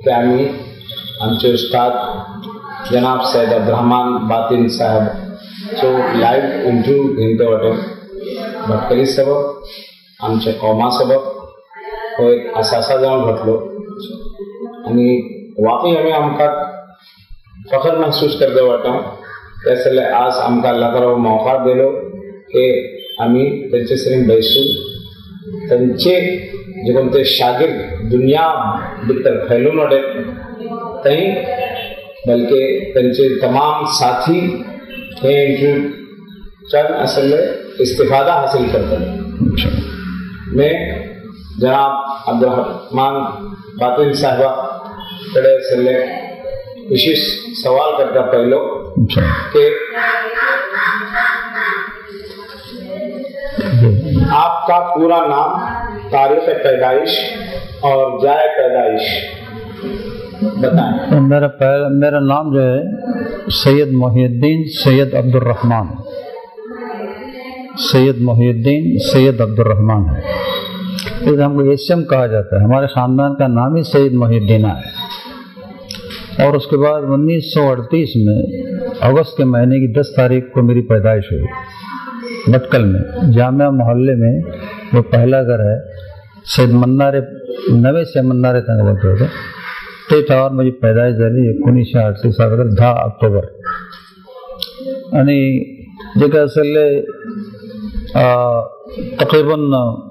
की आम्ही आमचे उस्ताद जनाब सैयद अब्दुर्रहमान बातिन साहेब जो लाईव्ह इंटरव्यू घेतले होते भटकली सबब आमच्या कौमा सबब हो एक असासा जाऊन घटलो आणि वाकई आम्ही आमकां फखर महसूस करते वाटो त्यासले आज आमकां अल्लाह ताला मौका दिलो की आम्ही त्यांचे सरीन बैसून त्यांचे जे कोणते शागिर्द दुनिया भितर फैलून वडे थंय बल्कि त्यांचे तमाम साथी हे इंटरव्यूच्यान असले इस्तिफादा हासिल करतले मैं जनाब अब्दुर्रहमान बातिन साहबा कडे असले विशेष सवाल करता पहलो कि आपका पूरा नाम, तारीख पैदाइश और जाए पैदाइश बताएं। मेरा नाम जो है सैयद मोहिउद्दीन सैयद अब्दुर्रहमान, सैयद मोहिउद्दीन सैयद अब्दुर्रहमान है। इसे हमको एसएम कहा जाता है। हमारे ख़ानदान का नाम ही सैयद मोहिउद्दीन है। और उसके बाद 1938 में अगस्त के महीने की 10 तारीख को मेरी पैदाइश हुई भटकल में, जामिया मोहल्ले में। वो पहला घर है सैयद मन्नारे नवे से मन्नारे तक बोलते होते ते ठावार माझी पैदाइश झाली 1938 10 ऑक्टोबर। आणि जे काय असेल तकरीबन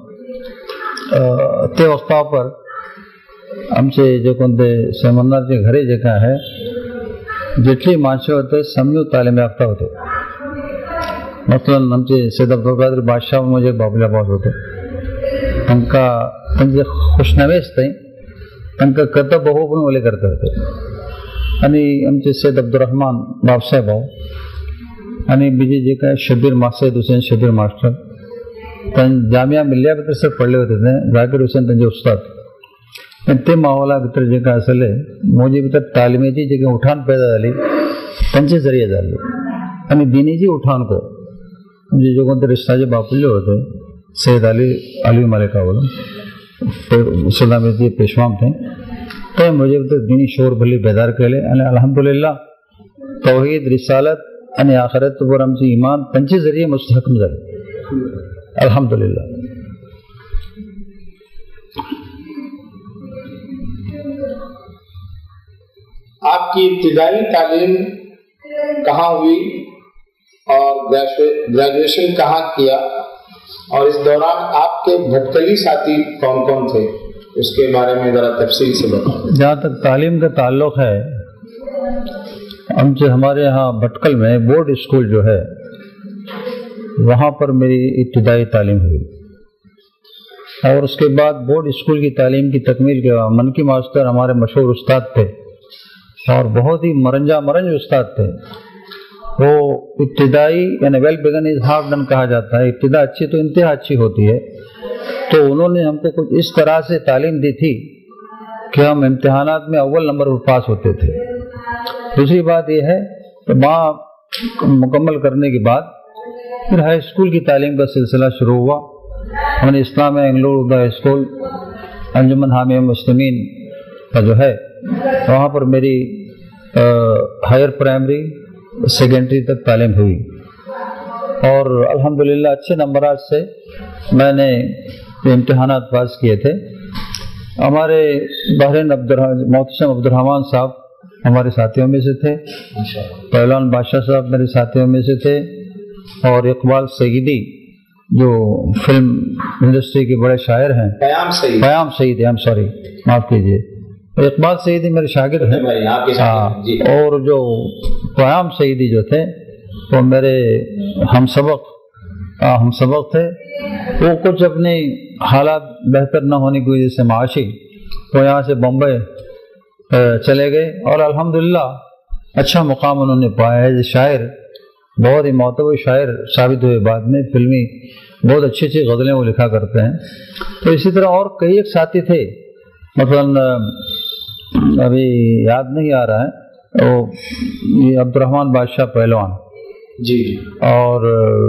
ते वक्तावर आमचे जे कोणते सेमन्नारचे घरे जे काय आहे जेटली माणसं होते समजू तालीम याफ्ता होते। मतलब आमचे सैयद अब्दुल बादशाह म्हणजे बाबुला बाज होते। त्यांचे खुशनवेस ते त्यांना कर्तव्य बहु पण ओले करते होते। आणि आमचे सैयद अब्दुर्रहमान बापसाहेब भाऊ आणि बीजे जे काय शबीर सैयद हुसैन शबीर मास्टर जामिया मिलिया भितर सर पडले होते ते जाकीर हुसैन त्यांचे उस्ताद। आणि ते माहोला भितर जे काय असले मोजे भितर तालिमेची जे काही उठाण पैदा झाली त्यांचे जरिये झाले आणि दिनीची उठाण को म्हणजे जे कोणते रिश्ताचे बापुले होते सैयद अली मलिका बोलो सलामी पेशवाम थे तो मुझे भितर दिनी शोर भली बेदार केले आणि अल्हम्दुलिल्लाह तौहीद रिसालत आणि आखिरत वर आमचे ईमान त्यांचे जरिये मुस्तहकम झाले अल्हम्दुलिल्लाह। आपकी इब्तिदाई तालीम कहाँ हुई और ग्रेजुएशन कहाँ किया और इस दौरान आपके भटकली साथी कौन कौन थे उसके बारे में जरा तफसील से बताएं। जहाँ तक तालीम का ताल्लुक है हमारे यहाँ भटकल में बोर्ड स्कूल जो है वहाँ पर मेरी इब्तिदाई तालीम हुई और उसके बाद बोर्ड स्कूल की तालीम की तकमील के बाद मनकी मास्टर हमारे मशहूर उस्ताद थे और बहुत ही मरंज उस्ताद थे। वो इब्तिदाई यानी well begun is half done कहा जाता है। इब्तिदा अच्छी तो इंतहा अच्छी होती है। तो उन्होंने हमको कुछ इस तरह से तालीम दी थी कि हम इम्तिहानात में अव्वल नंबर पर पास होते थे। दूसरी बात यह है कि वहाँ मुकम्मल करने के बाद फिर हाई स्कूल की तालीम का सिलसिला शुरू हुआ। हमने Islam Anglo high school Anjuman Hami Muslimeen का जो है वहाँ पर मेरी हायर प्राइमरी सेकेंडरी तक तालीम हुई और अल्हम्दुलिल्लाह अच्छे नंबरात से मैंने इम्तिहानात पास किए थे। हमारे बहरीन मोहतशम अब्दुर्रहमान साहब हमारे साथियों में से थे, पहलवान बादशाह साहब मेरे साथियों में से थे और इकबाल सईदी जो फिल्म इंडस्ट्री के बड़े शायर हैं, Qayam Saeed I am sorry माफ़ कीजिए, इकबाल सईदी मेरे शागिर्द हैं। और जो कयाम सईदी जो थे वो मेरे हम सबक थे। वो कुछ अपनी हालात बेहतर न होने की वजह से माशी वो यहाँ से बम्बई चले गए और अल्हम्दुलिल्लाह अच्छा मुकाम उन्होंने पाया है। शायर बहुत ही मोतबर शायर साबित हुए बाद में, फिल्मी बहुत अच्छी अच्छी गज़लें वो लिखा करते हैं। तो इसी तरह और कई एक साथी थे, मतलब अभी याद नहीं आ रहा है, वो ये अब्दुर्रहमान बादशाह पहलवान जी और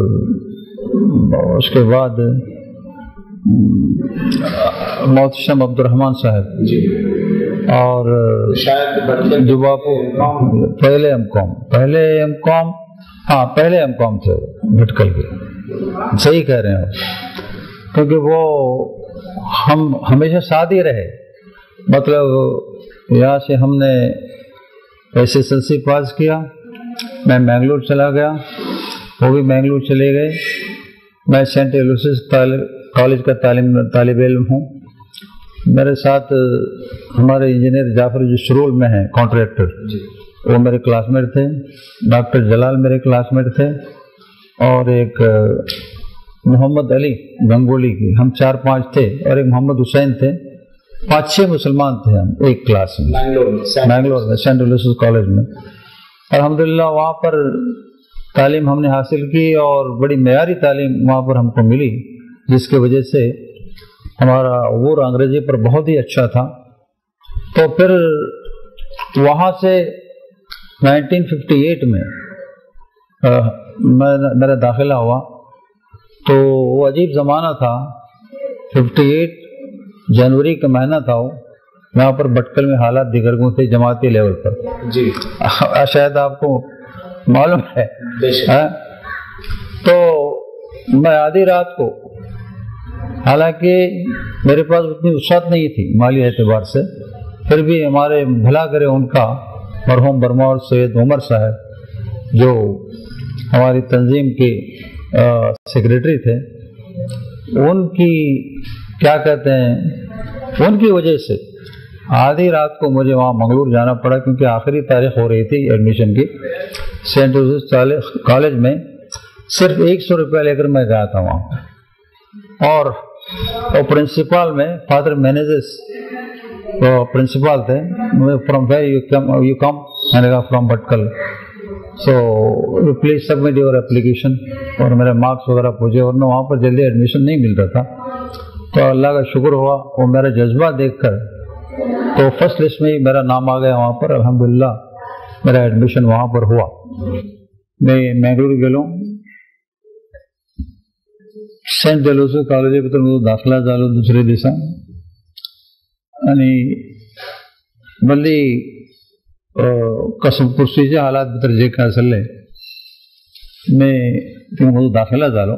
उसके बाद मोहतशम अब्दुर्रहमान साहब जी اور شاید جو باپو پہلے ایم کام پہلے ایم کام تھے بھٹکل کے. صحیح کہہ رہے ہیں آپ, کیونکہ وہ ہم ہمیشہ ساتھ ہی رہے. مطلب یہاں سے ہم نے SSLC پاس کیا, میں مینگلور چلا گیا, وہ بھی مینگلور چلے گئے. میں سینٹ ایلوسس کالج کا طالب علم ہوں. میرے ساتھ ہمارے انجینئر جعفر جو سرول میں ہیں کانٹریکٹر, وہ میرے کلاس میٹ تھے. ڈاکٹر جلال میرے کلاس میٹ تھے, اور ایک محمد علی گنگولی کی, ہم 4-5 تھے, اور ایک محمد حسین تھے. 5-6 مسلمان تھے ہم ایک کلاس میں بنگلور میں سینٹ ایلوسس کالج میں. الحمدللہ وہاں پر تعلیم ہم نے حاصل کی, اور بڑی معیاری تعلیم وہاں پر ہم کو ملی, جس کی وجہ سے ہمارا عبور انگریزی پر بہت ہی اچھا تھا. تو پھر وہاں سے 1958 میں میرا داخلہ ہوا. تو وہ عجیب زمانہ تھا. 58 جنوری کا مہینہ تھا. وہ یہاں پر بھٹکل میں حالات دیگرگوں تھے جماعتی لیول پر. جی شاید آپ کو معلوم ہے. تو میں آدھی رات کو, حالانکہ میرے پاس اتنی وسعت نہیں تھی مالی اعتبار سے, پھر بھی ہمارے بھلا کرے ان کا مرحوم برما اور سید عمر صاحب جو ہماری تنظیم کے سیکریٹری تھے, ان کی کیا کہتے ہیں, ان کی وجہ سے آدھی رات کو مجھے وہاں منگلور جانا پڑا, کیونکہ آخری تاریخ ہو رہی تھی ایڈمیشن کی. سینٹ جوزف کالج میں صرف 100 روپیہ لے کر میں گیا تھا وہاں. اور پرنسپل میں فادر مینیجرس پرنسپل تھے. فرام ویئر یو کم, میں نے کہا from Bhatkal. So you please submit your application, اور میرے مارکس وغیرہ پوچھے, ورنہ وہاں پر جلدی ایڈمیشن نہیں ملتا تھا. تو اللہ کا شکر ہوا, وہ میرا جذبہ دیکھ کر تو فرسٹ لسٹ میں ہی میرا نام آ گیا وہاں پر. الحمدللہ میرا ایڈمیشن وہاں پر ہوا. میں مینگلور گیا, सेंट जेलोसो कॉलेज भितर दाखला जालो दुसरे दिसा आणि मल्ली कसम पुरसीच्या हालात भितर जे काय आसले मी तितून दाखला जालो.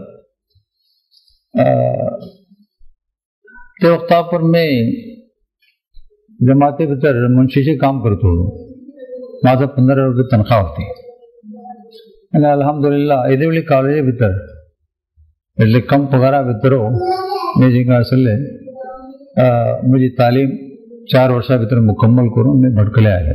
ते वक्ता पर मैं जमाते भितर मुंशीचे काम करतो. माझा 15 रुपये तनख्वाह होती आणि अल्हम्दुलिल्लाह एदेवली कॉलेज भितर એટલે કમ પગારા વિતરો મેં જે અસલે मुझे तालीम 4 वर्षा भीतर मुकम्मल करूँ मैं भटकले आया.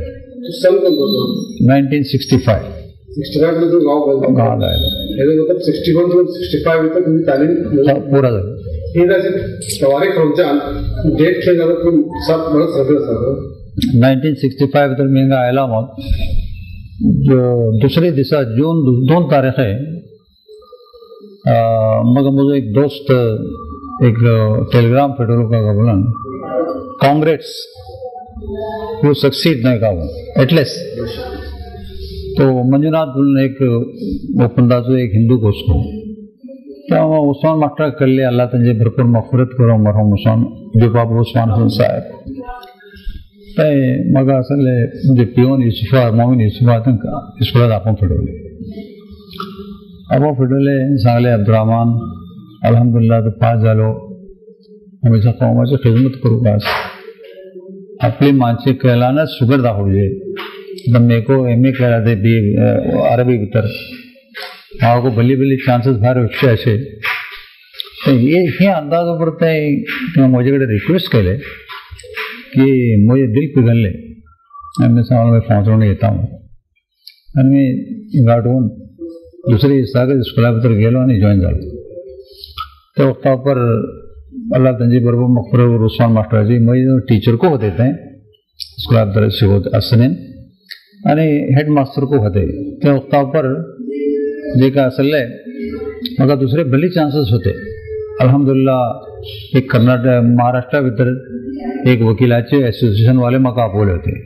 1965 में तो गाँव आया मतलब 61 to 65 में तक तालीम पूरा झालं. तवारीख डेट खेळ झालं पण सब मला सगळं 1965 भीतर मी आयला मग जो दुसरे दिसा जून 2 तारीख आहे. मग मुझे एक दोस्त एक टेलीग्राम फेडरल का बोलन कांग्रेस वो सक्सीड नहीं का एटलीस्ट. तो मंजुनाथ बोलने एक ओपनदा जो एक हिंदू को उसको तो उस्मान मास्टर कर लिया. अल्लाह तंजे भरपूर मगफिरत करो मरहूम उस्मान जो बाबू उस्मान हसन साहेब. मग असले म्हणजे पिओन युसुफा मोमिन युसुफा स्कूलात आपण फेडवले. आपण फेडवले सांगले अब्दुर्रहमान अल्हम्दुलिल्लाह तो पास झालो. हमेशा कौमाची खिदमत करू बस. आपली मानसिक कलाना शुगर दाखवजे. मेरे को MA करा दे बी अरबी भीतर को भली भली चान्सेस भारी उच्च असे. हे अंदाज पड़ता है कि माझ्याकडे रिक्वेस्ट केले की मुझे दिल पिघलले मैं सांगलो मैं पहुंचवून येता हूँ आणि मी गाठवून दुसरी सागर स्कूला भीतर गेलो आणि जॉईन झालो. त्या वक्तावर अल्लाह त्यांची बरोबर मगफिरत उस्मान मास्टरजी मैं टीचर को होते थे स्कूला भीतर शिकवते असणे आणि हेडमास्टर को होते. त्या वक्तावर जे काय असले मग दुसरे भली चान्सेस होते. अल्हम्दुलिल्लाह एक कर्नाटक महाराष्ट्र भीतर एक वकिलाचे असोसिएशन वाले म्हाका आपवले होते.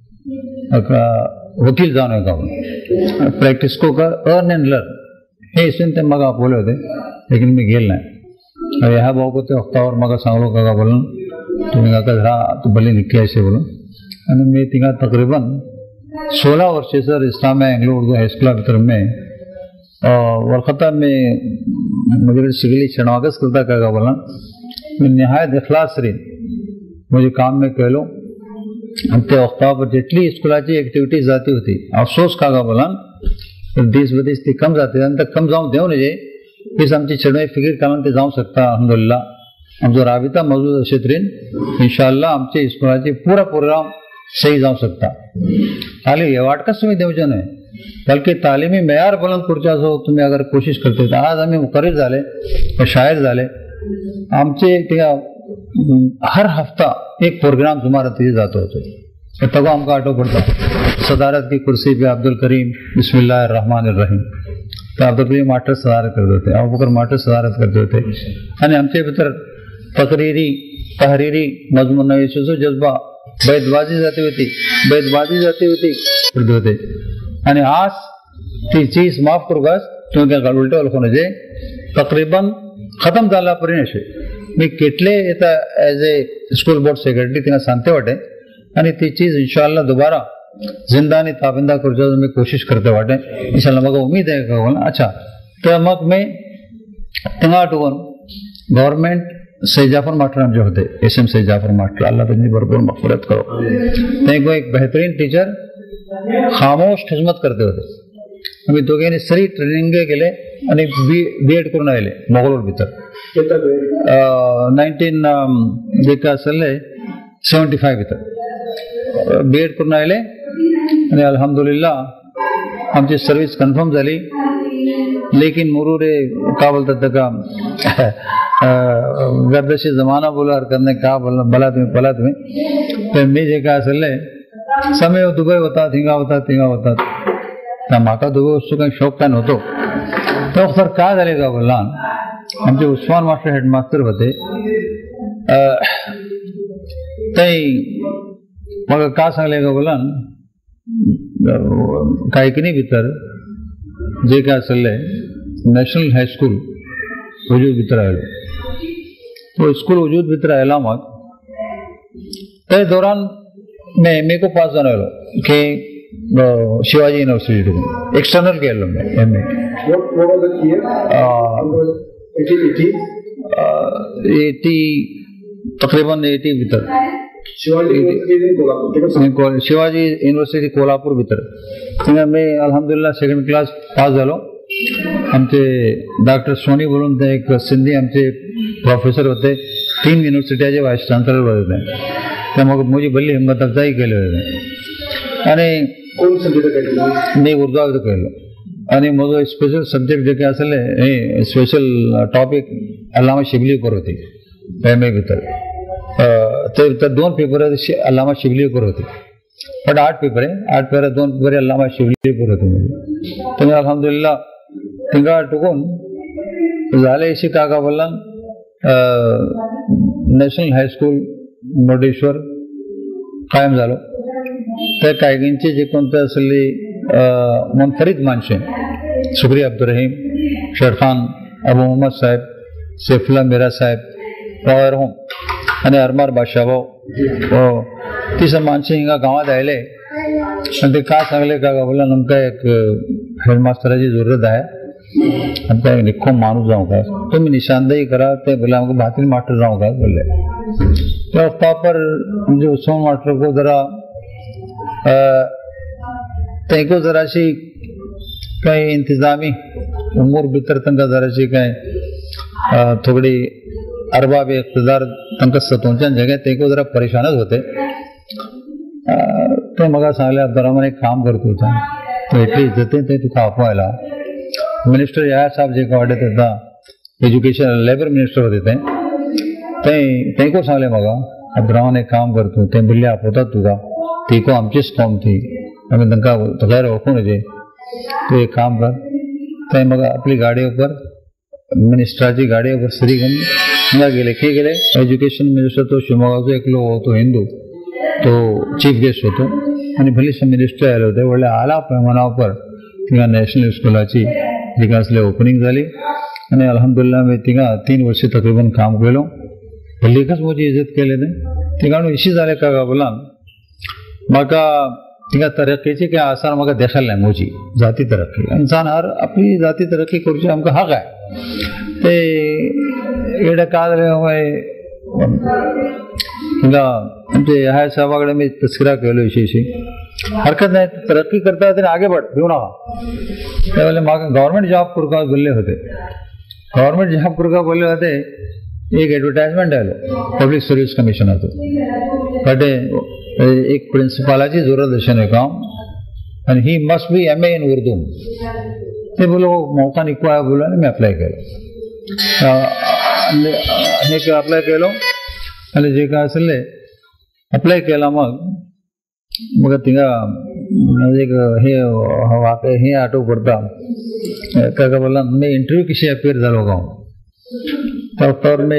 वकील जावन का प्रॅक्टिस को कर अर्न एंड लर्न हे हिसून ते म्हाका आपवले होते. लेकिन मी गेल नाही. ह्या भाऊ को ते वक्तावर म्हाका सांगलो काका बोलून तुम्ही काका जरा तू भले निक्की असे बोलून आणि मी तिंगा तकरीबन 16 वर्षाचं इस्लामी एंग्लो उर्दू हायस्कूला भितर में वरखता में मुझे शिगली शनागस करता का बोला मैं नहायत इखलास रे मुझे काम में कह लो ते वक्ता पर जितली स्कूलाची ऍक्टिव्हिटी जाती होती अफसोस का बोला देश विदेश ती कम जाते तर कम जाऊन देऊ नये हीच आमची चढवाई फिकीर काढून ते जाऊ शकता अल्हम्दुलिल्लाह आमचा राबिता मौजूद असे तरीन इंशाअल्लाह आमचे स्कूलाचे पूरा प्रोग्राम सही जाऊ शकता खाली हे वाटकच तुम्ही देऊचे नाही बल्कि तालीमी मेयार बुलंद करच्याचो तुम्ही अगर कोशिश करते तर आज आम्ही मुकर्रीर झाले शायर झाले आमचे त्या हर हफ्ता एक प्रोग्राम तुम्हारा तिथे जातो होतो तगो आमका आठव पडता सदारत की कुर्सी पे अब्दुल करीम बिस्मिल्लाहिर्रहमानिर्रहीम तर अब्दुल करीम मास्टर सदारत करते होते अबू बकर मास्टर सदारत करते होते आणि आमच्या भितर तकरीरी तहरीरी मजमून नवीसो जज्बा बैतबाजी जाती होती करते होते आणि आज ती चीज माफ करूगास तुम्ही काय उलटे ओळखून जे तकरीबन खतम झाला पर्यंत मी केटले येता as a school board secretary तिला सांगते वाटे आणि ती चीज इंशाअल्लाह दोबारा जिंदा आणि ताबिंदा करण्याची मी कोशिश करते वाटे इंशाअल्लाह मग उम्मीद आहे का बोला अच्छा तर मग मी तिंगा आठवून गव्हर्नमेंट सईद जाफर मास्टर आमचे होते SM सईद जाफर मास्टर अल्लाह त्यांची भरपूर मगफिरत करो ते एक बेहतरीन टीचर खामोश खिदमत करते होते आम्ही दोघांनी सरी ट्रेनिंग केले आणि B.Ed करून आले मोगलोर भितर 1975 भितर B.Ed करून आले आणि अल्हम्दुलिल्लाह आमची सर्विस कन्फर्म झाली लेकिन मुरूरे का बोलतात का गर्दशी जमाना बोला करणे का बोलना भला तुम्ही तर मी जे काय असेल समय दुबई होता थिंगा होता तर माका दुबई वस्तू काही शौक काय नव्हतो तर सर काय झाले का बोलला आमचे उस्मान मास्टर हेडमास्टर होते ते मग का सांगले का बोला काही की नाही भितर जे काय असेल नॅशनल हायस्कूल वजूद भितर आयलो तो स्कूल वजूद भितर आयला मग त्या दौरान मैं MA को पास जाने वाला कि शिवाजी यूनिवर्सिटी एक्सटर्नल के मैं MA तकरीबन 80 भीतर शिवाजी यूनिवर्सिटी कोल्हापूर भीतर मैं अल्हम्दुलिल्लाह सेकंड क्लास पास झालो आमचे डॉक्टर सोनी बोलून ते एक सिंधी आमचे प्रोफेसर होते 3 युनिव्हर्सिटीचे व्हाईस चान्सलर होते ते मग मुझी बल्ली हिम्मत अफजाई केले होते आणि मी उर्दू केलं आणि मग स्पेशल सब्जेक्ट जे काय असेल हे स्पेशल टॉपिक अल्लामा शिबली पर होते MA भितर ते 2 पेपर अल्लामा शिबली पर होते पण 8 पेपर 2 पेपर अल्लामा शिबली पर होते तुम्ही अल्हम्दुलिल्लाह तिंगा टुकून झाले अशी काका बोलला नॅशनल हायस्कूल मुर्डेश्वर कायम झालो त्या कायगींचे जे कोणते असले मुनफरीद माणसे शुक्रिया अब्दुर्रहीम शेरखान अबू मोहम्मद साहेब सैफुल्लाह मीरा साहेब होम आणि अरमार बादशाहभाऊ ती सब माणसे हिंगा गावात आले आणि ते का सांगले का बोलला नमका एक हेडमास्टराची जरूरत आहे आणि त्या निखो माणूस जाऊ का तुम्ही निशानदेही करा ते बोला हमको बातिल मास्टर जाऊ का बोले तो वक्ता पर मुझे उस्मान मास्टर को जरा तेको जराशी काही इंतजामी उमूर भीतर तंका जराशी काही थोडी अरबाब इक़्तिदार तंका सतोंच्या जगह तेको जरा परेशानच होते ते मग सांगले अब्दुर्रहमान एक काम करतो होता तो इतली इज्जते ते तुका आपवायला मिनिस्टर यार साहब जे का वाटत होता एज्युकेशन लेबर मिनिस्टर होते ते को सांगले मग अब्दुर्रहमान एक काम करतो ते बोलले आपवतात तुका ती को आमचीच कॉम थी आम्ही तंका तगैर ओळखून जे तो एक काम कर ते मग आपली गाडी ऊपर मिनिस्टराची गाडी ऊपर सरी घेऊन गेले की गेले एज्युकेशन मिनिस्टर तो शिवमोगाचो एकलो होतो हिंदू तो चीफ गेस्ट होतो आणि भलीसे मिनिस्टर आले होते व्हडल्या आला पैमानावर तिंगा नॅशनल स्कूलाची तिका असले ओपनिंग झाली आणि अल्हम्दुलिल्लाह मी तिंगा 3 वर्ष तकरीबन काम केलो भलीकच माझी इज्जत केले ते तिकाणू इशी झाले का बोला म्हाका थिंगा तरक्केचे काय आसार म्हाका देखाल्लें म्हजी जाती तरक्की इंसान हर आपली जाती तरक्की करची आमकां हक आहे ते एडे का थिंगा आमचे ह्या साहेबाकडे मी तस्करा केलो विशेषी हरकत नाही तरक्की करता तरी आगे बढ़ भिवू नाका त्यावेळेला म्हाका गव्हर्मेंट जॉब करपा बोलले होते गव्हर्मेंट जॉब करपा बोलले होते एक एडवर्टाइजमेंट आयलो पब्लिक सर्विस कमिशनाचो फाटे एक प्रिंसिपालाची जरूरत आशिल्लें काम आनी ही must be MA in Urdu ते बोलो मौका निको आया बोलो आनी मी अप्लाय केलो अप्लाय केलो आनी जे काय आसलें अप्लाय केला मग थिंगा एक हे हे आठव पडटा काय बोला मी इंटरव्यू कशी अपेयर जालो गांव तर मी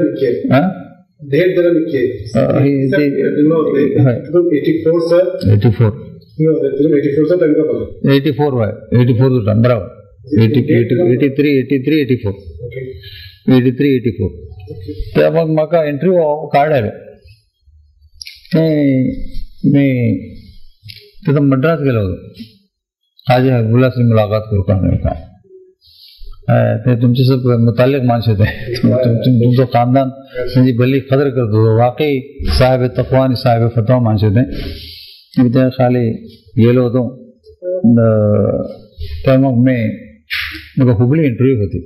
तर मग म्हाका इंटरव्यू कार्ड आयलो मी तिथं मद्रास गेलो होतो आज गुलासी मुलाकात करता ते तुमचे सब मुतालिक माणसं होते तुमचं खानदान त्यांची भली कदर करत होतो वाकई साहेब तकवा आणि साहेब फतवा माणसं होते मी त्या खाली गेलो होतो तर मग म्हाका हुबळी इंटरव्यू होती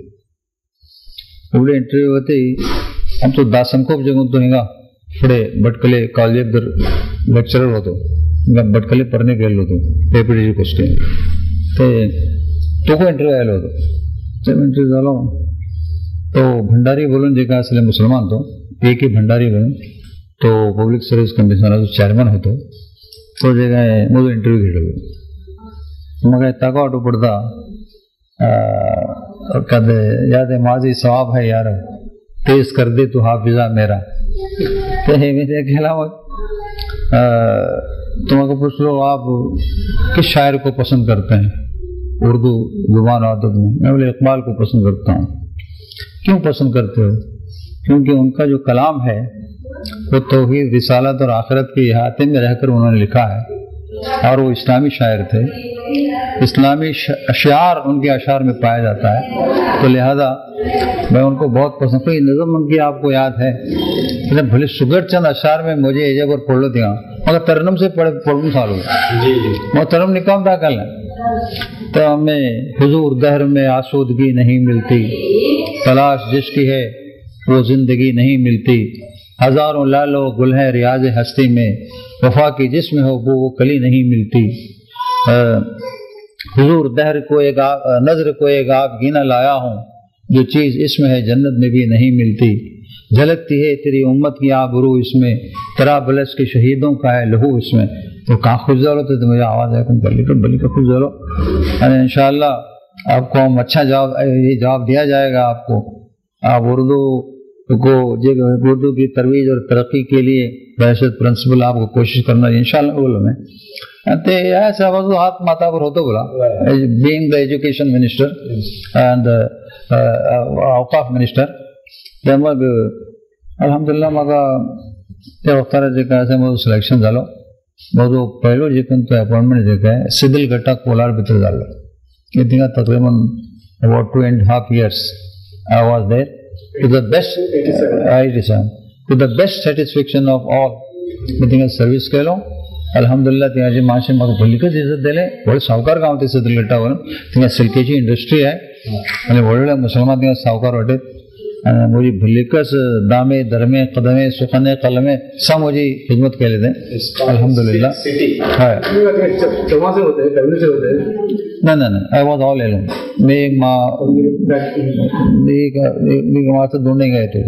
आमचो दासनकोप जगून तो हिंगा फुडें भटकले कॉलेज लेक्चरर होतो भटकले परने गेल्लो होतो PhD पोस्टीन ते तो इंटरव्यू आयलो होतो इंटरव्यू जालो तो भंडारी बोलून जे काय असले मुसलमान तो A.K. भंडारी बोलून तो पब्लिक सर्विस कमिशनाचो चेअरमॅन होतो तो जे काय म्हजो इंटरव्यू घेतलो म्हाका ताका वाटो पडता कदे याद है माजी सवाब है यार तेज कर दे तू हाफिजा मेरा तो मैंने खेला तुम्हारा पूछ लो आप किस शायर को पसंद करते हैं उर्दू जुबान आदत में मैं बोले इकबाल को पसंद करता हूँ क्यों पसंद करते हो क्योंकि उनका जो कलाम है वो तौहीद रिसालत और आखिरत के अहाते में रहकर उन्होंने लिखा है और वो इस्लामी शायर थे इस्लामी अशार उनके अशार में पाया जाता है तो लिहाजा मैं उनको बहुत पसंद कोई नज़म उनकी आपको याद है भले सुगर चंद अशार में मुझे एजे पर पढ़ लो दिया मगर तरनम से पढ़ू सालू मैं तरनम निकाम था कल तो हमें हुजूर दहर में आसूदगी नहीं मिलती तलाश जिसकी है वो जिंदगी नहीं मिलती हजारों लालो गुल है रियाज हस्ती में वफा की जिसमें हो वो कली नहीं मिलती हुजूर दहर को एक नजर को एक आप गिना लाया हूँ जो चीज़ इसमें है जन्नत में भी नहीं मिलती झलकती है तेरी उम्मत की आबरू इसमें तेरा बलस के शहीदों का है लहू इसमें तो कहाँ खुश जालो तो मुझे आवाज़ है बली का खुश जालो इंशाअल्लाह आपको हम अच्छा जवाब दिया जाएगा आपको आप उर्दू की तरवीज और तरक्की के लिए बहशत प्रिंसिपल आपको कोशिश करना इंशाअल्लाह बोलो मैं ते ऐसा हाथ माता पर होतो बोला being the education minister and Auqaf minister ते मग अल्हम्दुलिल्लाह म्हाका त्या वक्तार जे काय आसा म्हजो सिलेक्शन जालो म्हजो पयलो जे कोण तो अपॉइंटमेंट जे काय सिदल गटा कोलार भितर जाल्लो थिंगा तकरीबन about 2.5 years I was there to the best 87 to the best satisfaction of all मी थिंगा सर्विस केलो अल्हम्दुलिल्लाह तिंगाची मातशें म्हाका भलिकच इज्जत दिलें व्हड सावकार गांव ते सिदल गटा वरून थिंगा सिल्केची इंडस्ट्री आहे आनी व्हडले मुसलमान तिंगा सावकार वाटेत मुझे भलिकस दामे दरमे कदमे सुखने कलमे सब मुझे खिदमत के लिए अल्हम्दुलिल्लाह है नहीं आई वॉज ऑल एलोन मैं माँ से ढूंढने गए थे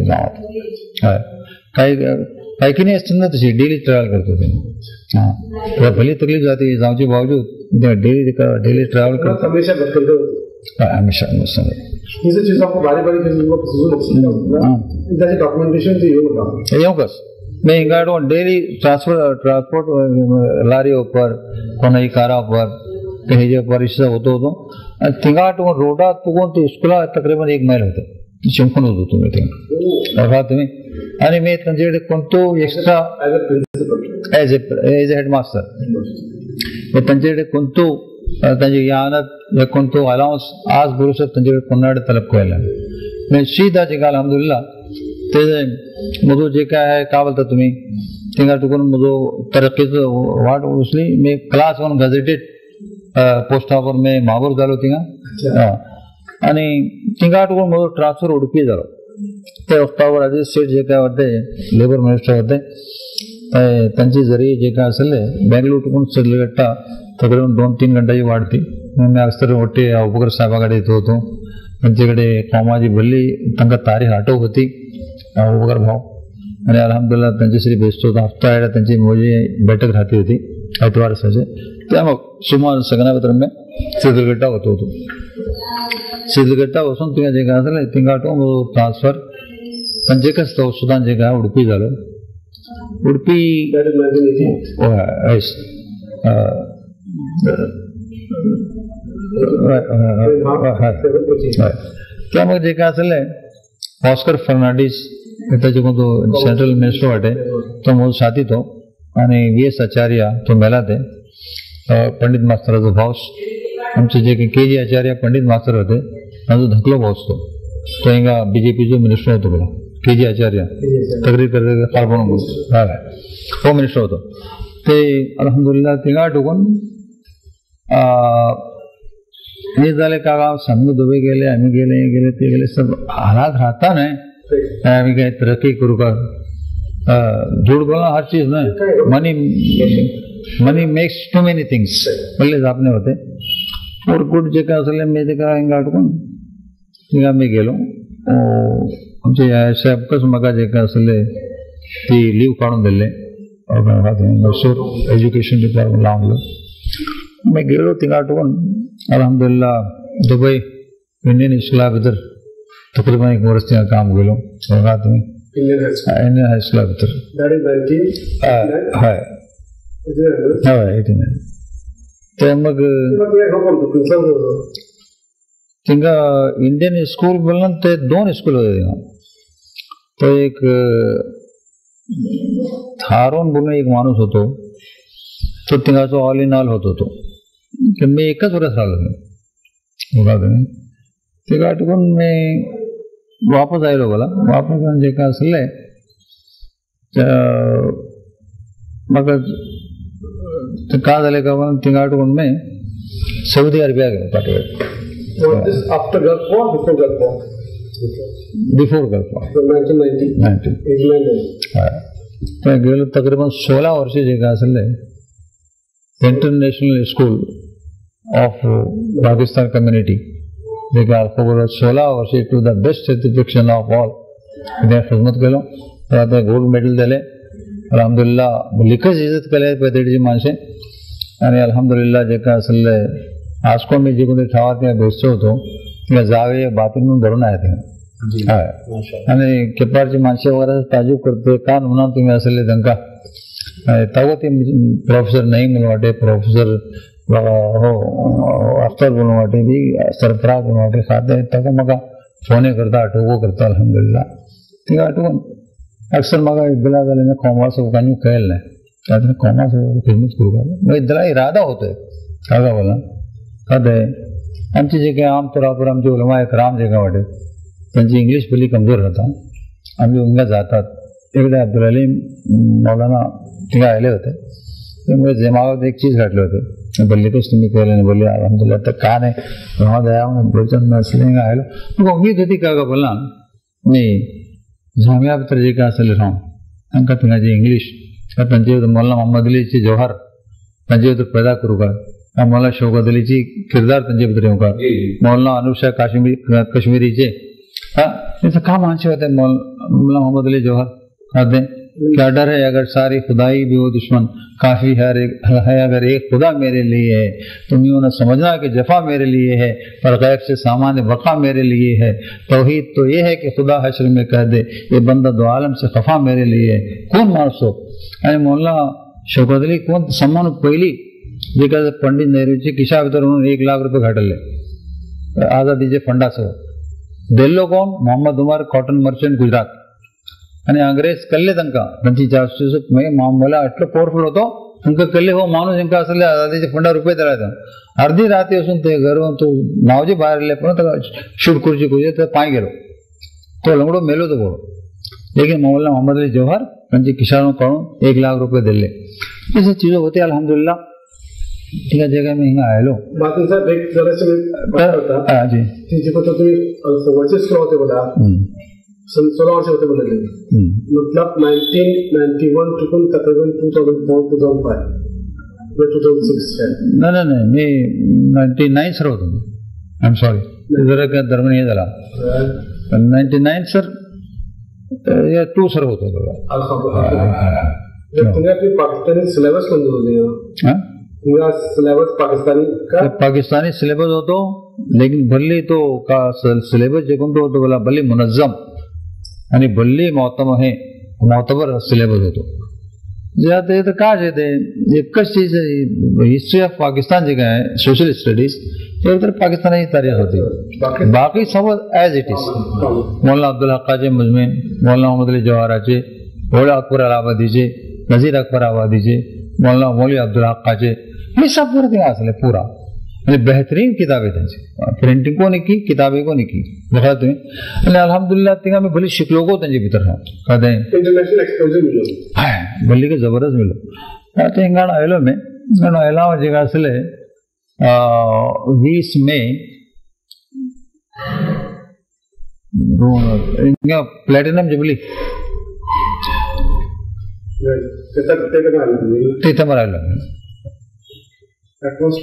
काही की नहीं असतं ना तशी डेली ट्रॅव्हल करतो ते हां भली तकलीफ जाते जाऊचे बावजूद डेली ट्रॅव्हल करतो हमेशा These are आपको बारी-बारी डॉक्यूमेंटेशन से येऊ कस मैं इंगाडो डेली ट्रांसपोर्ट लारी ऊपर कोणाही कारा ऊपर कहीं जे पर इससे होतो तिंगाट रोडा तुगून ते स्कूला तकरीबन 1 मैल होते शिंपून होतो तुम्ही ते बघा तुम्ही आणि मी त्यांच्याकडे कोणतो एक्स्ट्रा एज ए हेडमास्टर तांचे कडेन कोणतो तांची यानत या कोणतो अलाउंस आज भरोसा तांचे कडेन कोणाकडे तलब केला मैं सीधा जेका अल्हम्दुलिल्लाह ते म्हजो जे काय आहे का बोलता तुम्ही थिंगा टुकून म्हजो तरक्कीचो वाट उसली मैं क्लास 1 गजेटेड पोस्टावर मैं मागोर जालो थिंगा आनी थिंगा टुकून म्हजो ट्रान्सफर उडपी जालो ते वक्तावर आधी स्टेट जे काय होते लेबर मिनिस्टर होते तांचे जरिये जे काय आसले बेंगलूर टुकून सदलगट्टा तकरीबन 2-3 घंटाची वाढती मैं अक्सर वटे अबूबकर साहेबा कडेन येतो होतो तांचे कडेन कॉमाची भल्ली तांकां तारीख आठवक होती अबूबकर भाव आणि अल्हम्दुलिल्लाह तांचेसरी बेसतो हफ्ता येडा तांची म्हजी बैठक राहती होती आयतवार दिसाचे त्या सुमार सगळ्या भितर मैं सदलगट्टा वतो होतो सदलगट्टा वचून थिंगा जे काय आसलें थिंगा म्हजो ट्रान्सफर पंचेकच तो सुद्दां जे काय उडपी जालो उडपी त्यामुळे जे काय आसलें ऑस्कर फर्नांडीस ताचे कोण तो सेंट्रल मिनिस्टर वाटे तो म्हजो साथी तो आनी VS आचार्य तो मेला ते पंडित मास्तराचो भावस आमचे जे KG आचार्य पंडित मास्तर होते तांचो धाकलो भावस तो हिंगा BJPचो मिनिस्टर होतो बरो KG आचार्य तकरीर काळपण हय हो मिनिस्टर होतो ते अल्हम्दुलिल्लाह थिंगा टुकून हे जाले का सामने दुबई गेले आम्ही गेले ते गेले सब हालात राहता नाही आम्ही काही तरक्की करू का झूठ बोलना हर चीज नहीं money makes too many things बोले आपने होते और गुड जे काय असले मी ते का हिंगा अटकून थिंगा मी गेलो आमचे साहेबकच म्हाका जे काय असले ती लीव काढून दिले मैसूर एज्युकेशन डिपार्टमेंट लावलं मैं गेलो थिंगा अटकून अल्हम्दुलिल्लाह दुबई इंडियन स्कूला भितर तकरीबन 1 वर्ष थिंगा काम केलो बघा तुम्ही इंडियन हाय स्कूला भितर हय 89 ते मग थिंगा इंडियन स्कूल बोलना ते 2 स्कूल होते थिंगा तो एक थारोन बोलून एक माणूस होतो तो थिंगाचो ऑल इन ऑल होतो तो मी एकच वर्ष राहिलो बघा तुम्ही ते गाठून मी वापस आयलो बोला वापस जे काय असले म्हाका का झाले का म्हणून थिंगा अटकून मी सौदी अरेबिया गेलो पाठवले after Gulf war before Gulf war 1989 गेलो तकरीबन 16 वर्ष जे काय असले international school of Pakistan community जे काय 16 वर्ष to the best satisfaction of all कितें खिदमत केलो तर आता गोल्ड मेडल दिले अल्हम्दुलिल्लाह लिखच इज्जत केले पेदेडची माणसे आणि अल्हम्दुलिल्लाह जे काय असले आज को मी जे कोणी ठावा त्या बेसतो होतो त्या जावे बातमी धरून आहे ते आणि केपारची माणसे वगैरे ताजूब करते का म्हणून तुम्ही असले तांकां तेव्हा ते प्रोफेसर नाही म्हणून वाटे प्रोफेसर हो अख्तर म्हणून वाटे बी सरफराज म्हणून वाटे खाते तेव्हा म्हाका फोन करता आठवो करता अल्हम्दुलिल्लाह थिंगा आठवून अक्सर म्हाका इद्दला जाल्यार मैं कॉमर्स वकांनी कळेल ना त्यातून कॉमर्स खिदमत करता मैं इद्दला इरादा होतोय कागा बोला कदे आमचे जे काय आम तौर पर आमचे उलमा इकराम जे काय वाटे त्यांची इंग्लिश भली कमजोर राहता आम्ही हिंगा जातात एकदा अब्दुल अलीम मौलाना थिंगा आयले होते त्यामुळे जमावात एक चीज घातले होते बोलले कस तुम्ही केले नाही बोलले अल्हम्दुलिल्लाह तर का नाही तेव्हा दया बोलच्यात नसले आयलो तुका उमेद होती का बोला मी जामिया भितर जे काय असेल राहून तांकां थिंगा जे इंग्लिश तांचे मौलाना मोहम्मद अलीची जौहर तांचे भितर पैदा करूं का मौलाना शौकत अलीची किरदार तांचे भितर येवं का मौलाना अनुषा कश्मीरीचे ऐसे काम आंचे होते मौलाना मोहम्मद अली जौहर कहते क्या डर है अगर सारी खुदाई भी हो दुश्मन काफी है अगर एक खुदा मेरे लिए है तुम यूं न समझना कि जफा मेरे लिए है पर गैब से सामान वक़ा मेरे लिए है तौहीद तो ये है कि खुदा हश्र में कह दे ये बंदा दो आलम से खफा मेरे लिए है कौन माणसो आणि मौलाना शौकत अली कोण सम्मान पहिली जे काय पंडित नेहरूचे खिशा भितर म्हणून 1 लाख रुपये घातले आझादीचे फंडासह दिल्लो कोण मोहम्मद उमर कॉटन मर्चंट गुजरात आणि अंग्रेज कल्ले तांकां तांची जासूस मामला इतलो पॉवरफुल होतो तांकां कल्ले हो माणूस तांकां असले आजादीच्या फंडार रुपये दिला अर्धी राती वचून ते घरून तो नावजे भायर येयले पण ताका शूट करची कुजे तो पांय गेलो तो लंगडो मेलो तो बरो लेकिन मौलाना मोहम्मद अली जौहर तांचे खिशाणों काढून 1 लाख रुपये दिले ये सब चीजें होती अल्हम्दुलिल्लाह ठीक है जगह में हिंगा आयलो बाकी साहब एक जरा से बात करता हां जी जी को तो तुम्ही वर्सेस को होते बोला 16 वर्ष होते बोले मतलब 1991 टू तकरीबन 2004 2005 मैं 2006 है नहीं मी 99 सर होतो आई एम सॉरी जरा का दरम्यान हे झाला 99 सर या 2 सर होतो तुम्ही आपली पाकिस्तानी सिलेबस कोणतं होते हां सिलेबस पाकिस्तानी का पाकिस्तानी सिलेबस होतो लेकिन भल्ली तो का सिलेबस जे कोणतो होतो बोला भल्ली मुनज्जम आणि भल्ली मोतबर सिलेबस होतो जे आता हे तर काय आहे ते एकच चीज हिस्ट्री ऑफ पाकिस्तान जे काय सोशल स्टडीज ते तर पाकिस्तानी तारीख होती बाकी सब एज इट इज मौलाना अब्दुल हक्काचे मजमून मौलाना मोहम्मद अली जवाहराचे मौलाना अकबर अलाहाबादीचे नजीर अकबर आबादीचे मौलाना मौलवी अब्दुल हक्काचे ये सब पूरा दिया असले पूरा म्हणजे बेहतरीन किताबें त्यांची प्रिंटिंग कोणी की किताबें कोणी की देखा तुम्ही आणि अल्हम्दुलिल्लाह तिंगा मी भली शिकलो को त्यांचे भीतर हा कदे इंटरनेशनल एक्सपोजर मिलो हां भली के जबरदस्त मिलो आता हिंगाण आयलो में हिंगाण आयला जे असले 20 मे हिंगा प्लॅटिनम जुबली ते तर राहिलो that was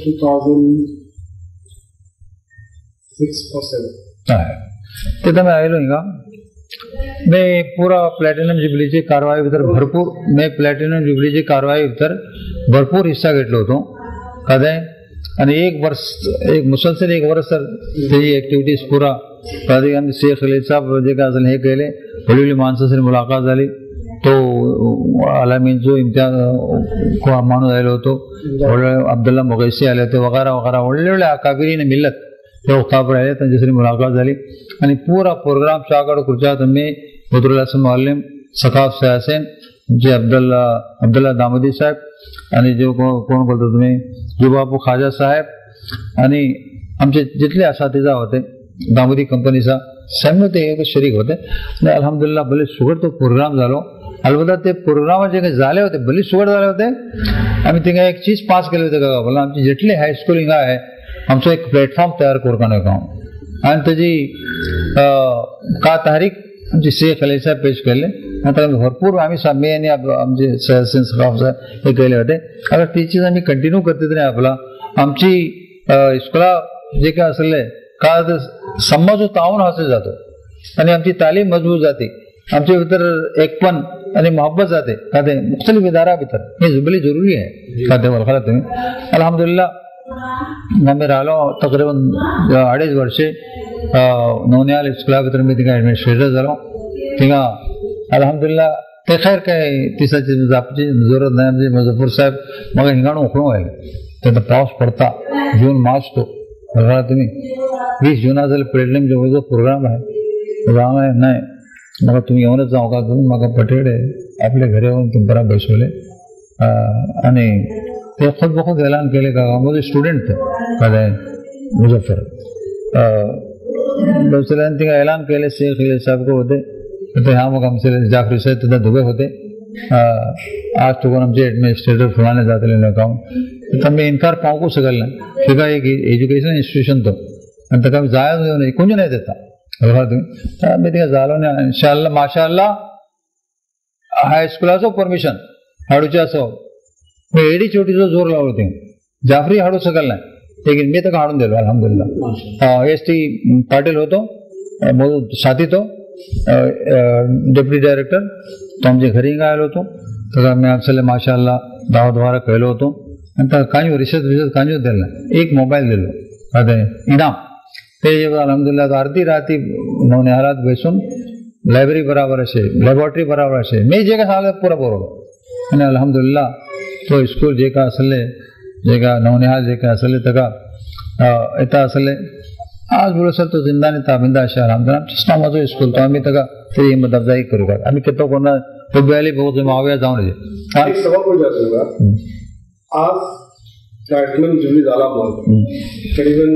2006 or 7 ते तर आयलो हिंगा मैं पूरा प्लॅटिनम जुबलीची कारवाई भितर भरपूर मैं प्लॅटिनम जुबलीची कारवाई भितर भरपूर हिस्सा घेतलो होतो कदे आणि एक मुसलसल 1 वर्ष सर त्याची ऍक्टिव्हिटीज पूरा कधी आम्ही शेख खलील साहब जे काय असेल हे केले हळूहळू माणसांशी मुलाकात झाली तो अलामीनचो इम्तियाज को माणूस आयलो होतो अब्दुल्ला मुगैसी आले होते वगैरह वगैरह व्हडले अकाबिरीन मिल्लत ते उखाबर आले त्यांच्याशी मुलाकात झाली आणि पूरा प्रोग्राम शागड खुर्चा तुम्ही बदरुल हसन मुअल्लिम सकाफ साहसेन जे अब्दुल्ला दामोदी साहेब आणि जो कोण बोलतो तुम्ही जुबाबू खाजा साहेब आणि आमचे जितले असातिजा होते दामोदी कंपनीचा सैन्य ते शरीक होते आणि अल्हम्दुलिल्लाह भले सुगड तो प्रोग्राम झालो अलबत्ता ते प्रोग्राम जे काही झाले होते भले सुगड झाले होते आम्ही तिंगा एक चीज पास केले होते का बोला आमची जितले हायस्कूल हिंगा आहे आमचो एक प्लॅटफॉर्म तयार करताना काम आणि त्याची का तारीख आमचे शेख खलील साहेब पेश केले आता भरपूर आम्ही आणि आमचे सहसन सकाफ साहेब हे केले होते आता ती चीज आम्ही कंटिन्यू करते तरी आपला आमची स्कूला जे काय असले का समाज तावून हासिल जातो आणि आमची तालीम मजबूत जाते आमच्या भितर एकपण आणि मोहब्बत जाते का ते मुख्तलिफ इदारा भितर हे जुबली जरुरी आहे का ते वळखला तुम्ही अल्हम्दुलिल्लाह आम्ही राहिलो तकरीबन 2.5 वर्षे नवनिहाल स्कूला भितर मी तिका ऍडमिनिस्ट्रेटर झालो तिका अल्हम्दुलिल्लाह ते खैर काय तिसाची जापची जरूरत नाही आमचे मुझफ्फर साहेब मग हिंगाणू उखळून व्हायला त्याचा पाऊस पडता जून मार्च तो बघा तुम्ही 20 जूनाचा प्लेटलिंग जो प्रोग्राम आहे नाही मग तुम्ही येऊनच जाऊ का तुम्ही मग पटेडे आपल्या घरी येऊन तुमरा बसवले आणि ते खुद बखुद ऐलान केले का मुझे स्टूडेंट थे कदे मुजफ्फर बसल्यान तिका ऐलान केले शेख खलील साहब को होते तो हाँ मग आमचे जाफरी साहेब तिथं दुबे होते आज तो आमचे ऍडमिनिस्ट्रेटर फुलाने जातले काम तुम्ही इन्कार पावू शकल ना शिका एक एज्युकेशन इन्स्टिट्यूशन तो आणि ताका जाय येऊ नये कोणी नाही देता बघा तुम्ही आम्ही तिका झालो ना इन्शाअल्लाह माशाअल्लाह हायस्कुलाचो परमिशन हाडूचे असो मी एडी छोटीचो जोर लावलो ते जाफरी हाडू शकल नाही लेकिन मी ताका हाडून दिलो अल्हम्दुलिल्लाह एस.टी. पाटील होतो साथी तो डेप्युटी डायरेक्टर तो आमच्या घरी आयलो होतो ताका मी आपले माशाअल्लाह दावत वारा केलो होतो आणि ताका कांय रिसर्च कांय दिला एक मोबाईल दिलो अरे इनाम ते अल्हम्दुलिल्लाह अर्धी राती नवनिहालात बसून लायब्ररी बराबर असे लॅबॉरेटरी बराबर असे मी जे काय सांगले पुरा बरोबर आणि अल्हम्दुलिल्लाह तो स्कूल जे काय असले जे काय नवनिहाल जे काय असले ताका येता असले आज बोलो सर तो जिंदा ने ताबिंदा शहर हमदन नामाजो स्कूल तो आम्ही तका तरी मदबजाई करू का आम्ही कितो कोना फुटबॉल बहुत मावया जाऊन रे एक सवाल विचारतो आज प्लॅटिनम जुबली झाला मग करीबन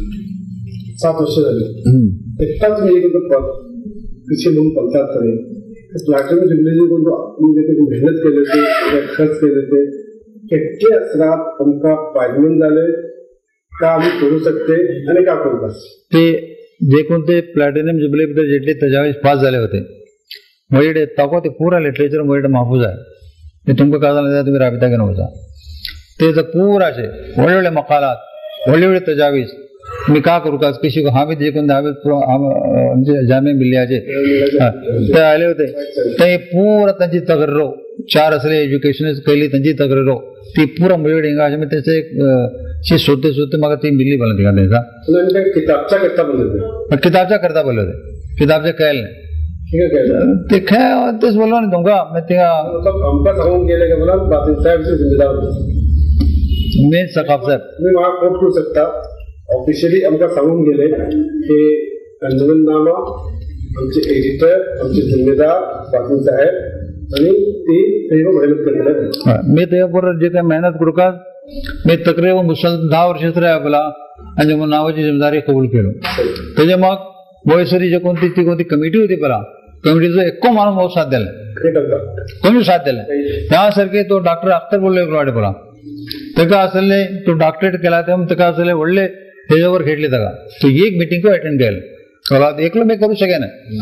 7 वर्ष झाली एकटाच मी एक पिछे म्हणून पंचायत करे प्लॅटिनम जुबली कोणतो म्हणजे मेहनत केले ते खर्च केले ते किती असरात आमका फायदेमंद झाले का आम्ही करू शकते आणि का करू बस ते जे कोणते प्लॅटिनम जुबली बद्दल जेटले तजावीज पास झाले होते मोजेडे ताको ते पूरा लिटरेचर मोजेडे महफूज आहे ते तुमको का झालं तुम्ही राबिता घेऊन होता ते तर पूरा से बड़े मकालात बड़े तजावीज मी का करू का किसी को हामिद जे कोण हामिद जामे मिलियाचे ते आले होते ते पूरा त्यांची तक्रार 4 असले एज्युकेशन केली त्यांची तक्रार ती पूरा मुझे इंगा में त्याचे एक ची सोते सोते मग ती मिली बन दिखा देता किताबचा करता बोलते किताबचा कहल ने ठीक है कहला ते खे तेच बोलवा नहीं दूंगा मैं तेरा मतलब हमका समझ गेले का बोला बातिन साहब से जिम्मेदार मैं सकाफ साहब मी वहां कोट करू शकता ऑफिशियली हमका सांगून गेले की अंजुमननामा आमचे एडिटर आमचे जिम्मेदार बातिन साहेब आणि ती तेव्हा मेहनत करतात मी त्यावर जे काही मेहनत करू का मी तक्रार मुसल 10 वर्ष तरी आपला अंजुमन नावाची जिम्मेदारी कबूल केलो त्याच्या मग बोयसरी जे कोणती कमिटी होती पला कमिटीचा एक्को माणूस बहुत साथ दिला कोणी साथ दिला त्यासारखे तो डॉक्टर अख्तर बोलले वाटे पला तेका असले तो डॉक्टरेट केला तेव्हा तेका असले वडले त्याच्यावर खेळले तका तो एक मीटिंग को अटेंड केला एकलो मी करू शके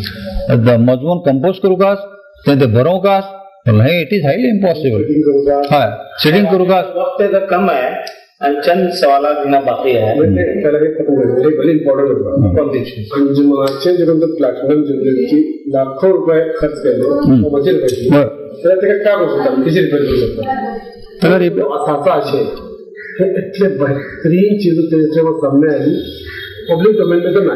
ना मजमून कंपोज करू का ते भरो का नहीं इट इज हाईली इम्पॉसिबल हाँ सीटिंग करू का वक्त तो कम है आणि चंद सवाल घेना बाकी है त्याला हे वेरी इम्पॉर्टंट अंजुमनाचे जे कोणते प्लॅटिनम ज्वेलरीची लाखो रुपये खर्च केले मजेर पैसे त्याला ते काय करू शकतात किती रिपेअर करू शकतात तर असा असे हे इतले बेहतरीन चीज त्याच्यावर सामने आली पब्लिक डोमेन मध्ये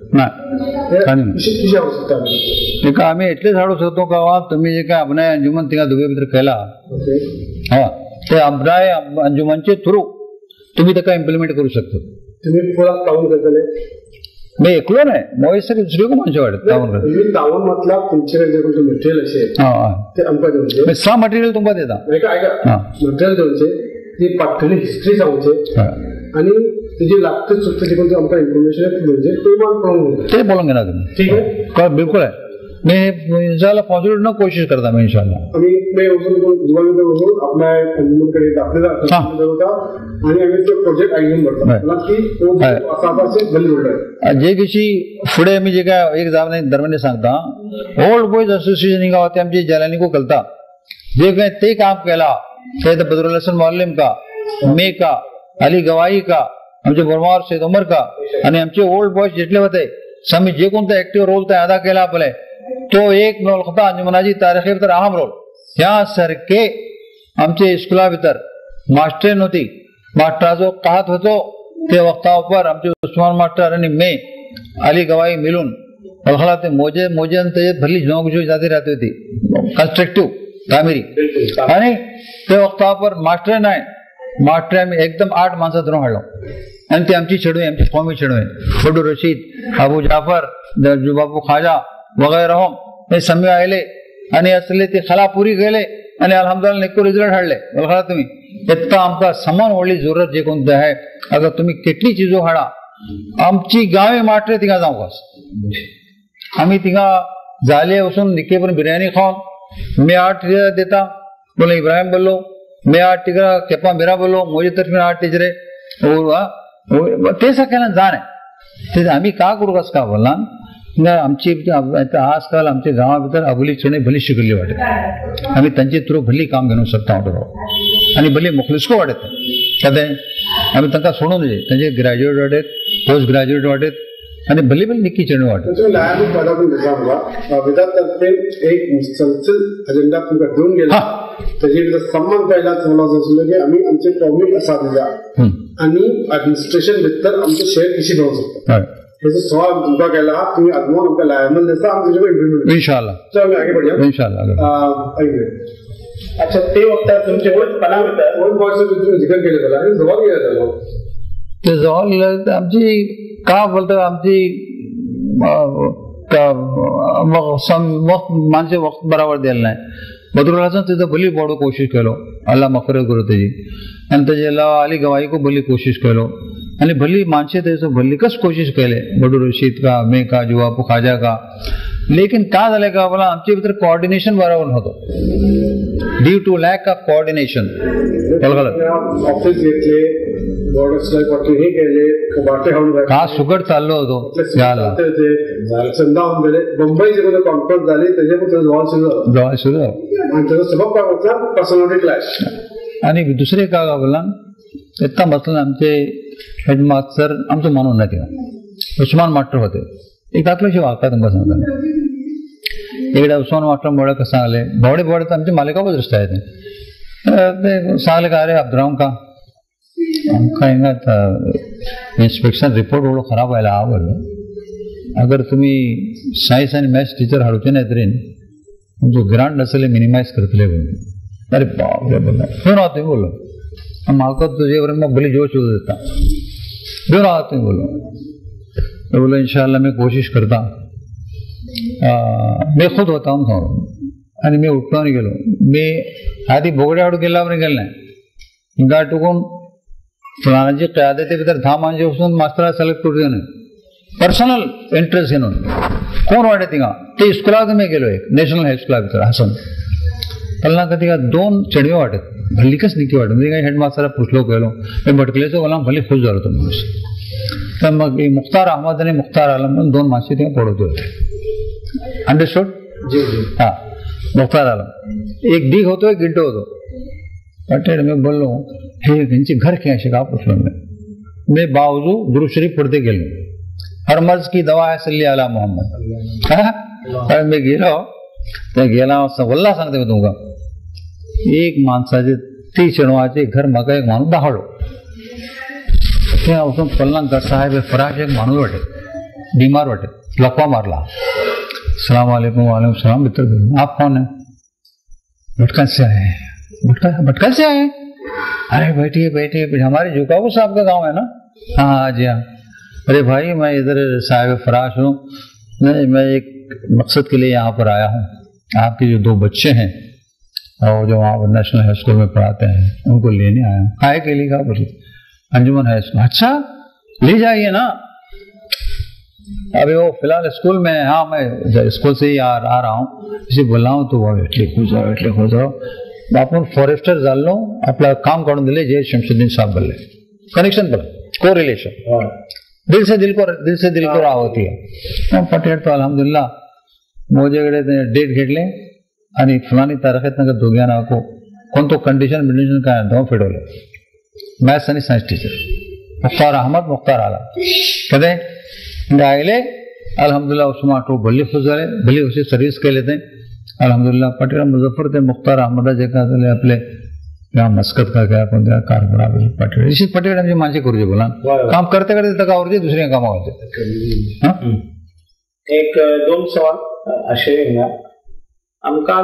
नाही किती आवश्यकता आहे का आम्ही एटले झाडू शकतो का तुम्ही जे काय अभिनय अंजुमन तिका दुबे भितर केला हा ते अभिनय अंजुमनचे थ्रू तुम्ही त्याला इम्प्लिमेंट करू शकतो तुम्ही पुरा तावून करतले मी एकलो नाही मोयसर दुसरी को माणसं वाटत तावून मतलब तुमच्याकडे जे कोणते मटेरियल असेल ते आमका देऊन सा मटेरियल तुम्हाला देता ऐका मटेरियल देऊन ती पाठवली हिस्ट्री सांगूचे आणि तुझी लागते सुद्धा जे कोणते आमका इन्फॉर्मेशन म्हणजे ते बोलून घेणार तुम्ही ठीक आहे बिल्कुल आहे मैं इंशाल्लाह पॉजिटिव ना कोशिश करता मैं इंशाल्लाह अभी मैं उसको अपना कडे दाखलेला होता आणि आम्ही तो प्रोजेक्ट आयडून करतो मला की तो असापाचे बंद होईल जे किसी पुढे मी जे काय एक जावने दरम्यान सांगता ओल्ड बॉयज असोसिएशन का होते आमची जलानी को कलता जे काय ते काम केला ते बदरुल हसन मौलम का मे का अली गवाही का आमचे बरमार सैद उमर का आणि आमचे ओल्ड बॉयज जेटले होते समी जे कोणता ऍक्टिव्ह रोल ते अदा केला आपले तो एक नोलखता अंजुमनाची तारीखे भितर अहम रोल ह्या सारखे आमचे स्कुला भितर मास्टर नव्हती मास्टराचो काहात होतो ते वक्तावर आमचे उस्मान मास्टर आणि मे अली गवाही मिळून वळखला ते मोजे मोजे ते भरली झोंगझोंग जाती राहती होती कन्स्ट्रक्टिव्ह कामेरी आणि ते वक्तावर मास्टर नाही मास्टर आम्ही एकदम 8 माणसं धरून हाडलो आणि ते आमची चढवे आमची कौमी चढवे फडू रशीद अबू जाफर बाबू खाजा वगैरे हे समी आले आणि असले ते खला पुरी गेले आणि अल्हम्दुलिल्लाह नेको रिझल्ट हाडले बघा तुम्ही इतका आमका समान व्हडली जरूरत जे कोणते आहे अगर तुम्ही कितली चीजो हाडा आमची गावे माटरे तिका जाऊ कस आम्ही तिका झाले वसून निके पण बिर्याणी खाऊन मैं 8 देता बोले इब्राहिम बोलो मैं 8 टिकरा केपा मेरा बोलो मुझे तरफ 8 टीचरे ते सगळ्यांना जाण आहे ते आम्ही का करू कस का बोलला आमची आजकाल आमच्या गावा भितर अबोली चणे भली शिकली वाटत आम्ही त्यांचे थ्रू भली काम घेऊ शकता आणि भली मुखलिसको वाटत कदे आम्ही त्यांना सोडून दिले त्यांचे ग्रॅज्युएट वाटत पोस्ट ग्रॅज्युएट वाटत आणि भली भली निक्की चणे वाटत वेदांतर्फे एक मुसलसल अजेंडा तुमका देऊन गेला त्याचे सन्मान पहिलाच होणार असलं की आम्ही आमचे कॉमिक असा दिला आणि ऍडमिनिस्ट्रेशन भितर आमचं शेअर कशी घेऊ शकतो सवाल तुमका केला तुम्ही आजमोन हमका लायमन देसा हम तुझे इम्प्लीमेंट इंशाल्लाह चलो आम्ही आगे बढ़िया इंशाल्लाह अच्छा ते वक्त तुमचे ओल्ड पना होता ओल्ड बॉयज तुम्ही जिक्र केले त्याला आणि जबाब गेला त्याला ते जवळ आमची का बोलतो आमची माणसे वक्त बराबर द्यायला नाही. बदरुल्लाचं तिथं भली पडू कोशिश केलो, अल्लाह मफरत करो त्याची. आणि त्याच्या अलावा अली गवाई को भली कोशिश केलो आणि भली माणसे त्याचं भली कस कोशिश केले बडू रशीद का मे का जुवापू खाजा का. लेकिन का झालं का बोला आमच्या भितर कोऑर्डिनेशन बरोबर नव्हतं due to lack of coordination. Office घेतले हे केले का सुगड चाललो होतो मुंबईची कॉन्फरन्स झाली त्याच्यामध्ये सुरू पर्सनॅलिटी क्लॅश. आणि दुसरे का बोला इतका मसला आमचे हेडमास्टर आमचं म्हणून नाही उस्मान मास्टर होते एक दाखल्याशी वागता तुमका सांगता इकडे उस्मान मास्टर मुळे कसं सांगले भवडे भवडे तर आमचे मालिकाबद्दल रस्ते आहेत ते सांगले का अरे अब्दुराम का आमका हिंगा इन्स्पेक्शन रिपोर्ट एवढं खराब व्हायला आवडलं अगर तुम्ही सायन्स आणि मॅथ्स टीचर हाडूचे नाही तरी जो ग्रांट नसले मिनिमाइज करतले बोल. अरे बापरे बोला घेऊन आहो तुम्ही बोलो म्हाका तुझेवर मग भली जोश येऊ देता घेऊन आहो तुम्ही बोलो. बोलो इंशाल्लाह मैं कोशिश करता. मैं खुद होता हूँ आणि मी उठलो आणि गेलो. मी आधी बोगड्यावर गेल्यावर गेलो नाही हिंगा टुकून फलानाची क्यादती भितर धा माणसे वचून मास्तरा सिलेक्ट करू नये पर्सनल इंटरेस्ट घेऊन कोण वाटे थिंगा ते स्कुलाक मी गेलो एक नॅशनल हाय स्कुला भितर हसन पल्ला का थिंगा 2 चेडव्यो वाटत भल्लीकच निकी वाटत म्हणजे हेडमास्टरा पुछलो गेलो मी भटकलेचो बोला भली खुश झालो तो माणूस. तर मग मुख्तार अहमद आणि मुख्तार आलम म्हणून 2 माणसे थिंगा पडवते होते. अंडरस्टूड. हा मुख्तार आलम एक डीग होतो एक गिड्डो होतो. पटेल मैं बोलो हे त्यांचे घर क्या है पूछलो मैं बावजू दुरूद शरीफ पढ़ते गेलो हर मर्ज की दवा है सल्ली अला मोहम्मद. मैं गेला वल्ला सांगते मी तुमका एक माणसाचे 30 चेडवाचे घर म्हाका एक माणूस दाखवलो त्या वचून पल्ला साहेब फराश एक माणूस वाटे बीमार वाटे लकवा मारला. अस्सलाम वालेकुम. वालेकुम सलाम. भितर आप कौन है? भटकल से आए. भटकल से आए? अरे बैठिए बैठिए हमारे जुकाबू साहब का गांव है ना. हाँ जी हाँ. अरे भाई मैं इधर साहिब फराश हूँ मैं एक मकसद के लिए यहाँ पर आया हूँ. आपके जो 2 बच्चे हैं और जो वहाँ नेशनल हाई स्कूल में पढ़ाते हैं उनको लेने आया हूँ. आए के लिए कहा बोली अंजुमन हाई स्कूल. अच्छा ले जाइए ना. अभी वो फिलहाल स्कूल में हाँ मैं स्कूल से ही आ रहा हूँ इसे बोल रहा हूँ तो वो एटले खो जाओ आपण फॉरेस्टर जाल्लो आपला काम काढून दिले जे शमशुद्दीन साहब बोलले कनेक्शन बोला को रिलेशन दिल से दिल को राह होती है. पटेल तो अल्हम्दुलिल्लाह मोजेकडे डेट घेतले आणि फलानी तारखेत नका दोघांना कोणतो कंडिशन काय धाव फिडवले. मॅथ्स आणि सायन्स टीचर मुख्तार अहमद मुख्तार आला कदे आयले अल्हम्दुलिल्लाह उस्मान तो भली खुश झाले भली उशी सर्विस केले ते अल्हम्दुलिल्लाह. पटेल मुजफ्फर ते मुख्तार अहमदा जे का झाले आपले या मस्कत का क्या आपण त्या कारभारा पटेल इशी पटेल आमची माणसे करूचे बोला काम करते करते तकावरचे दुसरे काम होते. एक 2 सवाल असे आमका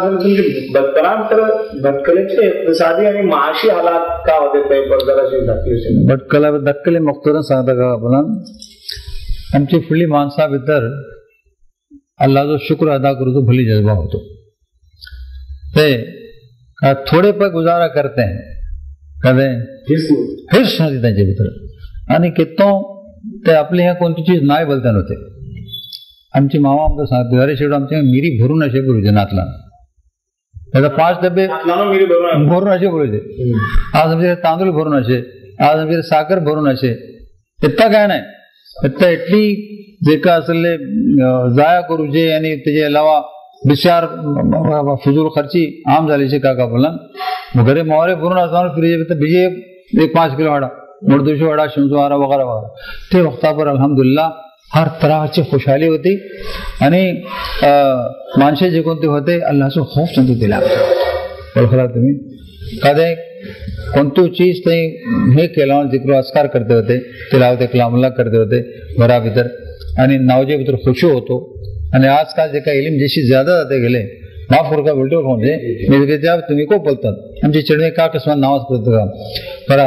भटकलेचे इक्तिसादी आणि माशी हालात का होते ते भटकले मुख्तार सांगता का बोला आमची फुडली माणसा भितर अल्लाहचो शुक्र अदा करूचो भली जज्बा होतो. ते थोडे पे गुजारा करते हैं कदे हिर्स नव्हती त्यांच्या भितर आणि कितो ते आपली ह्या कोणती चीज नाही बोलता नव्हते. आमची मामा आमकां सांगते अरे शेवट आमच्या मिरी भरून असे करूचे नातला त्याचा 5 डबे भरून असे करूचे. आज आमचे तांदूळ भरून असे आज आमचे साखर भरून असे इतका काय नाही इतका एटली जे का असले जाया करूचे आणि त्याच्या अलावा बिचार फजूल खर्ची आम झाली काका बोला घरे मोहरे भरून असताना फ्रीज बीजे एक 5 किलो वाडा मुर्दुशी वाडा शिंसवारा वगैरह वगैरह ते वक्ता पर अल्हम्दुलिल्लाह हर तरहची खुशाली होती आणि माणसे जे कोणते होते अल्लाहचा खौफ त्यांनी दिला. ओळखला तुम्ही कदे कोणती चीज ते हे केला जिक्र अस्कार करते होते तिलावते कलामुल्लाह करते होते घरा भीतर आणि नावजे भीतर खुशी होतो. आणि आजकाल जे काही इल्म जशी ज्यादा जाते गेले माफ फुरका उलटो म्हणजे तुम्ही को बोलतात आमचे चिडवे का कसमान नावाज करतो का बरा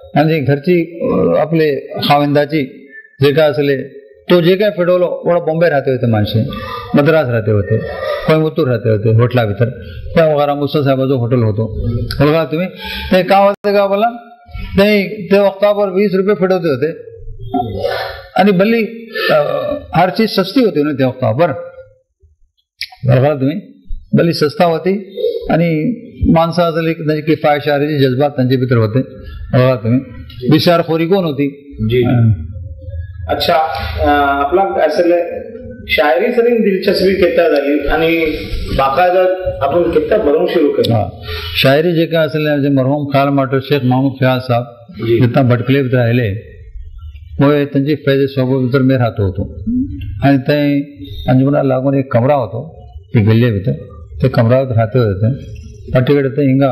आणि घरची आपले खाविंदाची जे काय असले तो जे काय फेडवलो वडा बॉम्बे राहते होते माणसे, मद्रास राहते होते, कोयंबतूर राहते होते होटला भीतर त्या वगैरे मुसा साहेबाचं हॉटेल होतो बघा तुम्ही. ते का होते का बोला ते वक्तावर 20 रुपये फेडवते होते आणि भली हर चीज सस्ती होती ना त्या वक्तावर बघा तुम्ही, भली सस्ता होती आणि माणसं असले त्यांची किफायतशारीचे जज्बात त्यांच्या भीतर होते बघा तुम्ही. विचारखोरी कोण होती. अच्छा, आपला असले शायरी सरी दिलचस्पी केता झाली आणि बाकायदा आपण केता भरून सुरू केला. शायरी जे काय असले मरहूम ख्याल मास्टर शेख महमूद ख्याल साहब जितना भटकले भीतर राहिले मुळे त्यांची फैजे सोबत भीतर मी राहतो होतो आणि ते अंजुमना लागून एक कमरा होतो ते गल्ले भीतर ते कमरावर राहते होते. पट्टीकडे ते हिंगा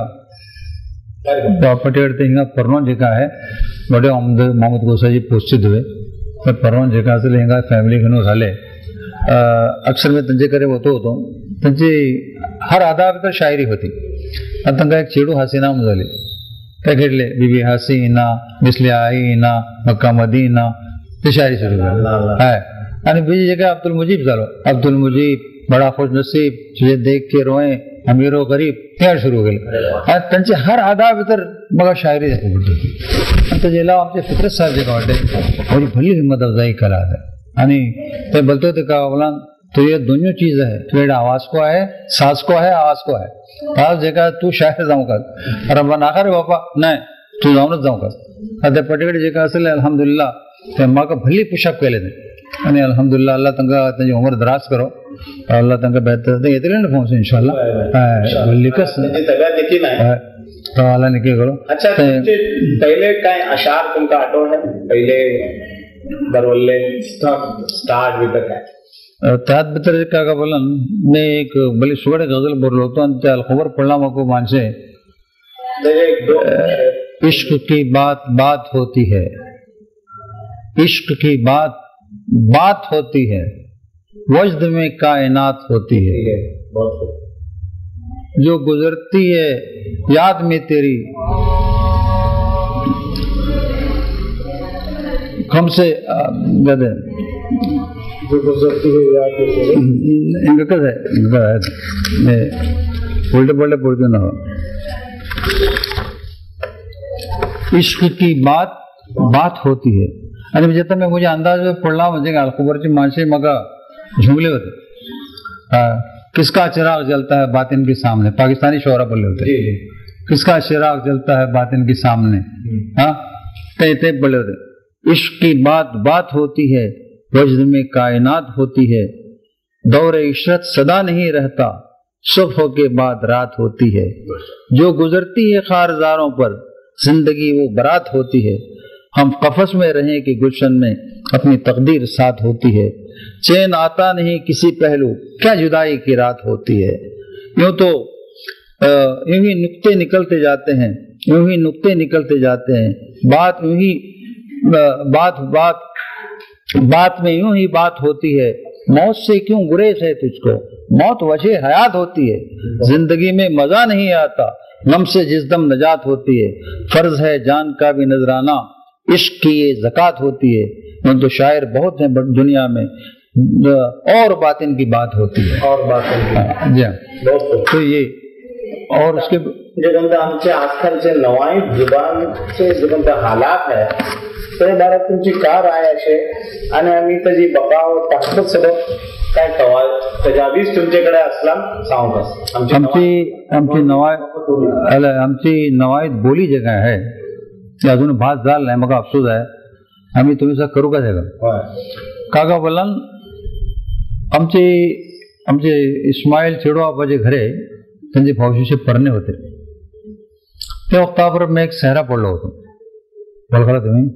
परवान जे काय आहे बड़े मोहम्मद गोसाजी पोस्टित हुए तर परवान जे काय असेल हिंगा फॅमिली घेऊन झाले. अक्षर मी त्यांचे करे होतो त्यांची हर आधा भीतर शायरी होती. आता त्यांना एक चेडू हसीना झाली काय घेतले बीबी हसीना मिसले आईना मक्का मदीना ते शायरी सुरू झाली. आणि बीजी जे काय अब्दुल मुजीब झालो. अब्दुल मुजीब बड़ा खुश नसीब तुझे देख के रोए अमीरो गरीब त्या सुरू केलं आणि त्यांची हर आधा भीतर मग शायरी होती. त्याच्या आमचे फितरत साहेब जे का वाटते बड़ी भली हिम्मत अफजाई कला है आणि ते बोलते होते का बोला तो ये दोनों चीज है, पेड़ आवाज को है, सांस को है, आवाज को है. आज जे का तू शायर जाऊ का अरे नाका रे बापा नाही तू जाऊनच जाऊ का. आता पटीकडे जे काय असेल अल्हम्दुलिल्लाह ते माका भली पुशअप केले ते आणि अल्हम्दुलिल्लाह अल्लाह तंगा त्यांची उमर दराज करो अल्लाह तंगा बेहतर येतील ना फोन से इंशाल्लाह लिखस तो अल्लाह ने के करो. अच्छा, पहिले काय अशार तुमका आठवण आहे पहिले दरवल्ले स्टार्ट भीतर काय त्यात भीतर काय का बोला मी एक भली सुगडे गजल बोललो होतो आणि त्या खबर पडला मग माणसे इश्क की बात होती है, इश्क की बात होती है, वजद में कायनात होती है, जो गुजरती है याद में तेरी हमसे गदे जो गुजरती है याद में तेरी इनका कैसा है उल्टे पलटे पढ़ते ना. इश्क की बात होती है आणि म्हणजे मी मुझे अंदाज पडला म्हणजे अलखबरची माणसे मग झुमले होते. किसका चिराग जलता है बातिन के सामने, पाकिस्तानी शोहरा बोले होते किसका चिराग जलता है बातिन के सामने. हाँ ते बोले होते. इश्क की बात होती है, वजद में कायनात होती है, दौर इशरत सदा नहीं रहता, सुबह के बाद रात होती है, जो गुजरती है खारजारों पर जिंदगी वो बरात होती है, हम कफस में रहें कि गुलशन में अपनी तकदीर साथ होती है, चैन आता नहीं किसी पहलू क्या जुदाई की रात होती है. यूं तो यूं ही नुक्ते निकलते जाते हैं, यूं ही नुक्ते निकलते जाते हैं, बात यूं ही बात में यूं ही बात होती है, मौत से क्यों गुरेज है तुझको, मौत वजह हयात होती है, जिंदगी में मजा नहीं आता, गम से जिस दम नजात होती है, फर्ज है जान का भी नजराना, इश्क की ये ज़कात होती है. तो शायर बहुत हैं दुनिया में और बातिन की बात होती है और बातिन जी तो ये और उसके जे आमचे आजकालचे नवाईत जुबानचे जे हालात आहे ते बाबत तुमची का राय असे आणि आम्ही त्याची बकाव ताकद सबब काय तजावीज तुमच्याकडे असला सांगू. आमची नवाईत बोली जे काय आहे ते अजून भात झालं नाही. मग अफसोस आहे आम्ही तुम्ही करू का त्याला काका बोला आमचे इस्माईल चेडो आबाचे घरे त्यांचे भाऊशीचे परणे होते. त्या वक्तावर मी एक सहरा पडलो होतो बघा तुम्ही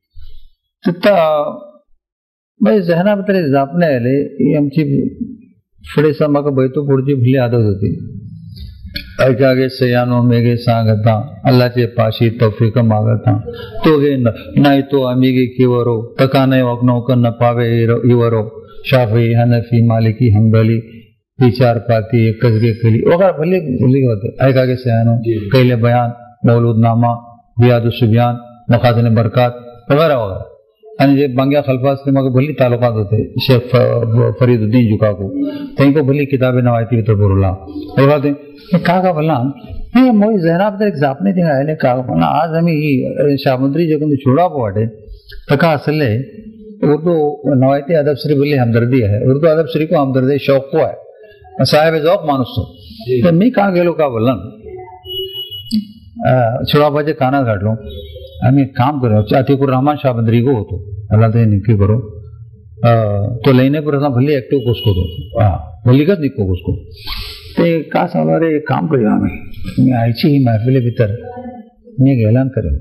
तिथं जहनाबद्दल जापणे आले ही आमची फुडेसा मग बैतो पुढची भली आदत होती. ऐकागे सयानो मेगे सांगता अल्लाहचे पाशी तौफीक मागता तो गे नाही तो आम्ही गे किवरो तका नाही वागणो न पावे इवरो शाफी हनफी मालिकी हंबली ही चार पाती एकच गे केली वगैरे भले भली होते. ऐकागे सयानो कैले बयान मौलूद नामा बियाद सुबियान मखाजिन बरकत वगैरह वगैरह. आणि जे बांग्या खल्फास ने मग भली तालुकात होते शेख फरीदुद्दीन जुकाको तेंको भली किताबें नवायती तो बोला बघा ते का बोलना हे मोई जहराब तर एक जापने ते आले का बोलना आज आम्ही शामुद्री जे कोणी छोड़ा वाटे तका असले उर्दू नवायती अदब शरीफ बोली हमदर्दी है. उर्दू अदब शरीफ को हमदर्दी शौक को है, साहेब जौक मानुस तो मी का गेलो का बोलना छोड़ाबाचे काना काढलो. आम्ही एक काम करू अतिकुर रहमान शाबंदरी को होतो अल्लाह ते नक्की करो तो लेने पर भले एक्टिव कोसको तो भलीकच निघतो कोसको ते का सांगणार रे एक काम करूया आम्ही आयची ही महफिले भितर मी एक ऐलान करेन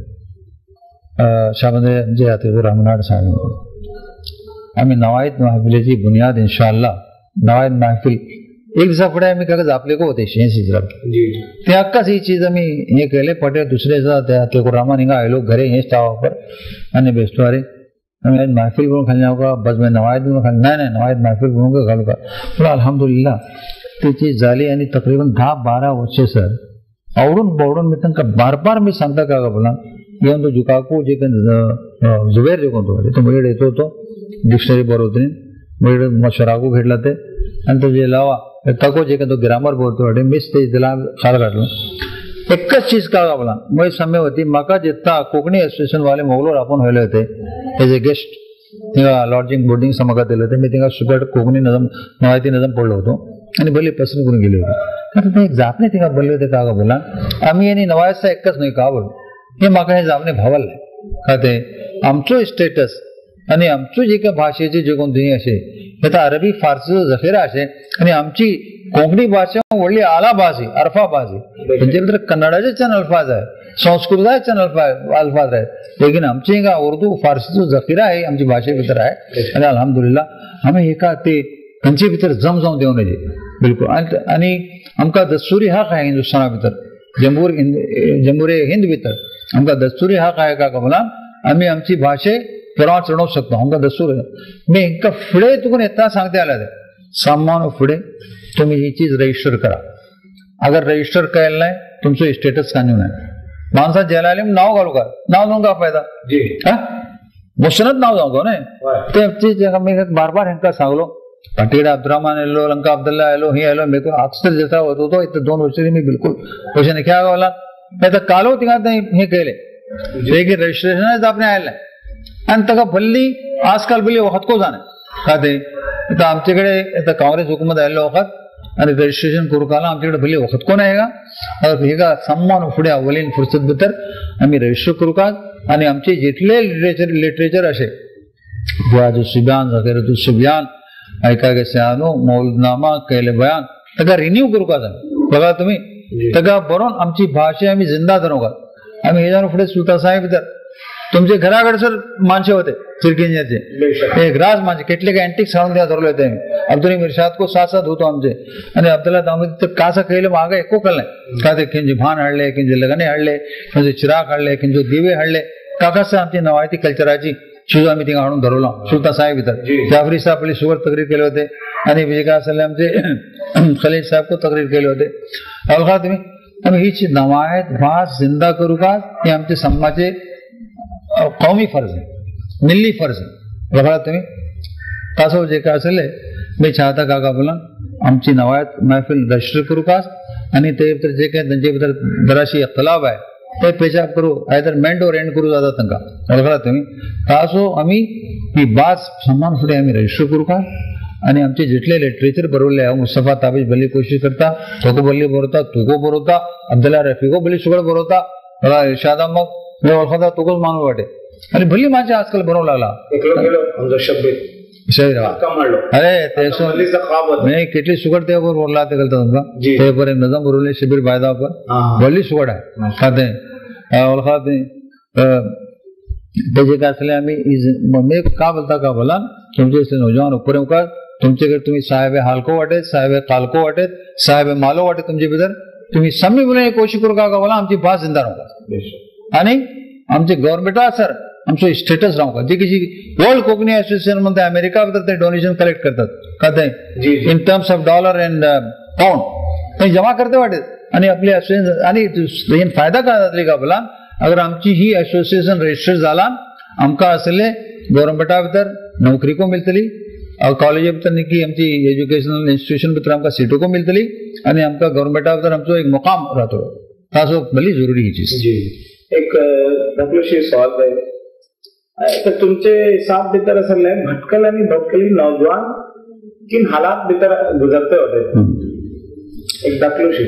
शाबंदरी जे अतिकुर रहमान साहेब आम्ही नवायत महफिलेची बुनियाद इंशाअल्लाह नवायत महफिल एक दिसा फुडें आमी काका जापले को होते 86 ते अक्काच ही चीज आमी हे केले पटे दुसरे ते रामान हिंगा आयलो घरे हेच टावापर आनी बेसतो अरे आमी आज महफिल म्हणून खाली का बस मैं नवायत म्हणून खाली नाही नवायत महफिल म्हणून घालू का पण अल्हम्दुलिल्लाह ती चीज झाली आणि तकरीबन 10-12 वर्ष सर आवडून बावडून मी तांकां बार मी सांगता काका बोला येवन तो जुकाकू जे जुबेर जे कोण तो म्हणजे येतो तो डिक्शनरी बरोवतरी म्हणजे मशराकू घेतला ते आणि तो जे लावा तको जे तो ग्रामर बोलतो मिस ते त्याला खाल काढलो एकच चीज का बोला मग समय होती म्हाका जिता कोकणी एसोसिएशन वाले मोगलोर आपण व्हायले होते एज ए गेस्ट थिंगा लॉजिंग बोर्डिंग सम्हाका दिले होते मी थिंगा सुबेट कोकणी नजम नवायती नजम पडलो होतो आणि भले पसंत करून गेले होते आता एक जापणे थिंगा बोलले होते का बोला आम्ही यांनी नवायचा एकच नाही का बोल हे म्हाका हे जापणे भावले का ते आमचो स्टेटस आणि आमचो जे काय भाषेचे जे कोण दुनिया असे हे अरबी फारसीचो जखीरा असे आणि आमची कोंकणी भाषा व्हडली आला भाषी अरफा भाषी म्हणजे भितर कन्नडाचे अल्फाज आहे संस्कृताचे अल्फाज आहेत लेकिन आमचे हिंगा उर्दू फारसीचो जखीरा आहे आमची भाषे भितर आहे आणि अल्हम्दुलिल्लाह आम्ही एका ते तांचे भितर जम जावन देऊ नये बिलकुल आणि आमकां दस्तुरी हक आहे हिंदुस्थाना भितर जमहुरी हिंद भितर आमकां दस्तुरी हक आहे का बोला आम्ही आमची भाषे परवा चढवू शकतो आमकां दस्तूर मी हिंका फुडें तुका येता सांगते आल्या ते सामान फुडें तुम्ही ही चीज रजिस्टर करा अगर रजिस्टर केलं नाही तुमचं स्टेटस काढून नाही माणसा जेला आले नाव घालू का नाव जाऊन का फायदा मुसनत नाव जाऊ का नाही ते चीज मी बार हेंका सांगलो पाटील अब्दुरहमान आयलो लंका अब्दुल्ला आयलो हे आयलो मेरे को अक्सर जैसा होतो तो इतने 2 वर्ष मी बिलकुल पैसे नाही क्या बोला नाही तर कालो तिघा हे केले लेकिन रजिस्ट्रेशन आपणे आयला आणि तका भल्ली आजकाल भल्ली वखत को जाणे का ते आता आमच्याकडे आता काँग्रेस हुकूमत आयलो वखत आणि रजिस्ट्रेशन करू काला आमच्याकडे भल्ली वखत कोण आहे का हे का सम्मान फुडें अवलीन फुर्सत भितर आम्ही रजिस्टर करू का आणि आमचे जितले लिटरेचर असे बुआजु सुबयान जखीरतु सुबयान ऐका गे सयानो मौलनामा केले बयान तका रिन्यू करू का बघा तुम्ही तका बरोवन आमची भाषा आम्ही जिंदा धरू का आम्ही हे जाऊन पुढे सुलतान साहेब भितर तुमचे घराकडे सर माणसे होते फिरकिंजाचे एक राज माणसे केटले काय अँटिक्स हाणून द्या धरले होते अब्दुल इरशाद को साथ होतो आमचे आणि अब्दुल्ला दामद कासा केले मागे एको कल नाही का ते किंजे भान हाडले किंजे लगणे हाडले किंजे चिराग हाडले किंजे दिवे हाडले काकासा आमची नवायती कल्चराची चीज आम्ही तिंगा हाडून धरलो सुलतान साहेब भितर जाफरी साहेब आपली शुगर तकरीर केले होते आणि विजय असले आमचे खलील साहेब को तकरीर केले होते अवघा तुम्ही आम्ही हीच नवायत भास जिंदा करू का हे आमचे समाजाचे कौमी फर्ज आहे मिल्ली फर्ज आहे बघा तुम्ही तासो जे काय असेल मी चाहता काका बोला आमची नवायत महफिल रजिस्टर करू का आणि ते जे काय त्यांचे भितर जराशी इख्तलाफ आहे ते पेशाब करू आयदर मेंट और एंड करू जाता तांकां बघा तुम्ही तासो आम्ही ही बात सन्मान फुडें आम्ही रजिस्टर करू का आणि आमचे जितले लिटरेचर बरोवले हांव मुस्तफा ताबीज भली कोशिश करता तोको भली बरोवता तुको बरोवता अब्दुल्ला रफीको भली शुगर बरोवता इरशाद मग मी वळखता तुकोच मानू वाटे आणि भली माझ्या आजकाल बरोवंक लागला अरे नाही केटली सुगड ते बोलला ते करता तुमकां ते पर नजम बरोवले शिबीर बायदा पर व्हडली सुगड आहे खाते वळखा ते जे काय असले आम्ही मी का बोलता का बोला तुमचे नौजवान ऊपर का तुमच्याकडे तुम्ही साहेब हालको वाटेत साहेब कालको वाटेत साहेब मालो वाटेत तुमचे भितर तुम्ही समी बोले कोशिश करू का बोला आमची भास जिंदा राहू आणि आमचे गव्हर्नमेंटा सर आमचं स्टेटस राहू का जे की वर्ल्ड कोकणी असोसिएशन मध्ये अमेरिका भितर ते डोनेशन कलेक्ट करतात का ते in terms of dollar and pound ते जमा करते वाटेत आणि आपली असोसिएशन आणि फायदा काय जातली का बोला अगर आमची ही असोसिएशन रजिस्टर जालान आमकां असले गव्हर्नमेंटा भितर नोकरीको मेळटली, कॉलेजा भितर की आमची एज्युकेशनल इन्स्टिट्यूशन भितर आमकां सीटोको मेळटली आनी आमकां गव्हर्नमेंटा भितर आमचो एक मुकाम रावतलो. ताचो भली जरुरी ही चीज. एक धाकलोशी सवाल जाय तर तुमचे हिसाब भितर असले भटकल आनी भटकली नौजवान किन हालात भितर गुजरते होते. एक धाकलोशी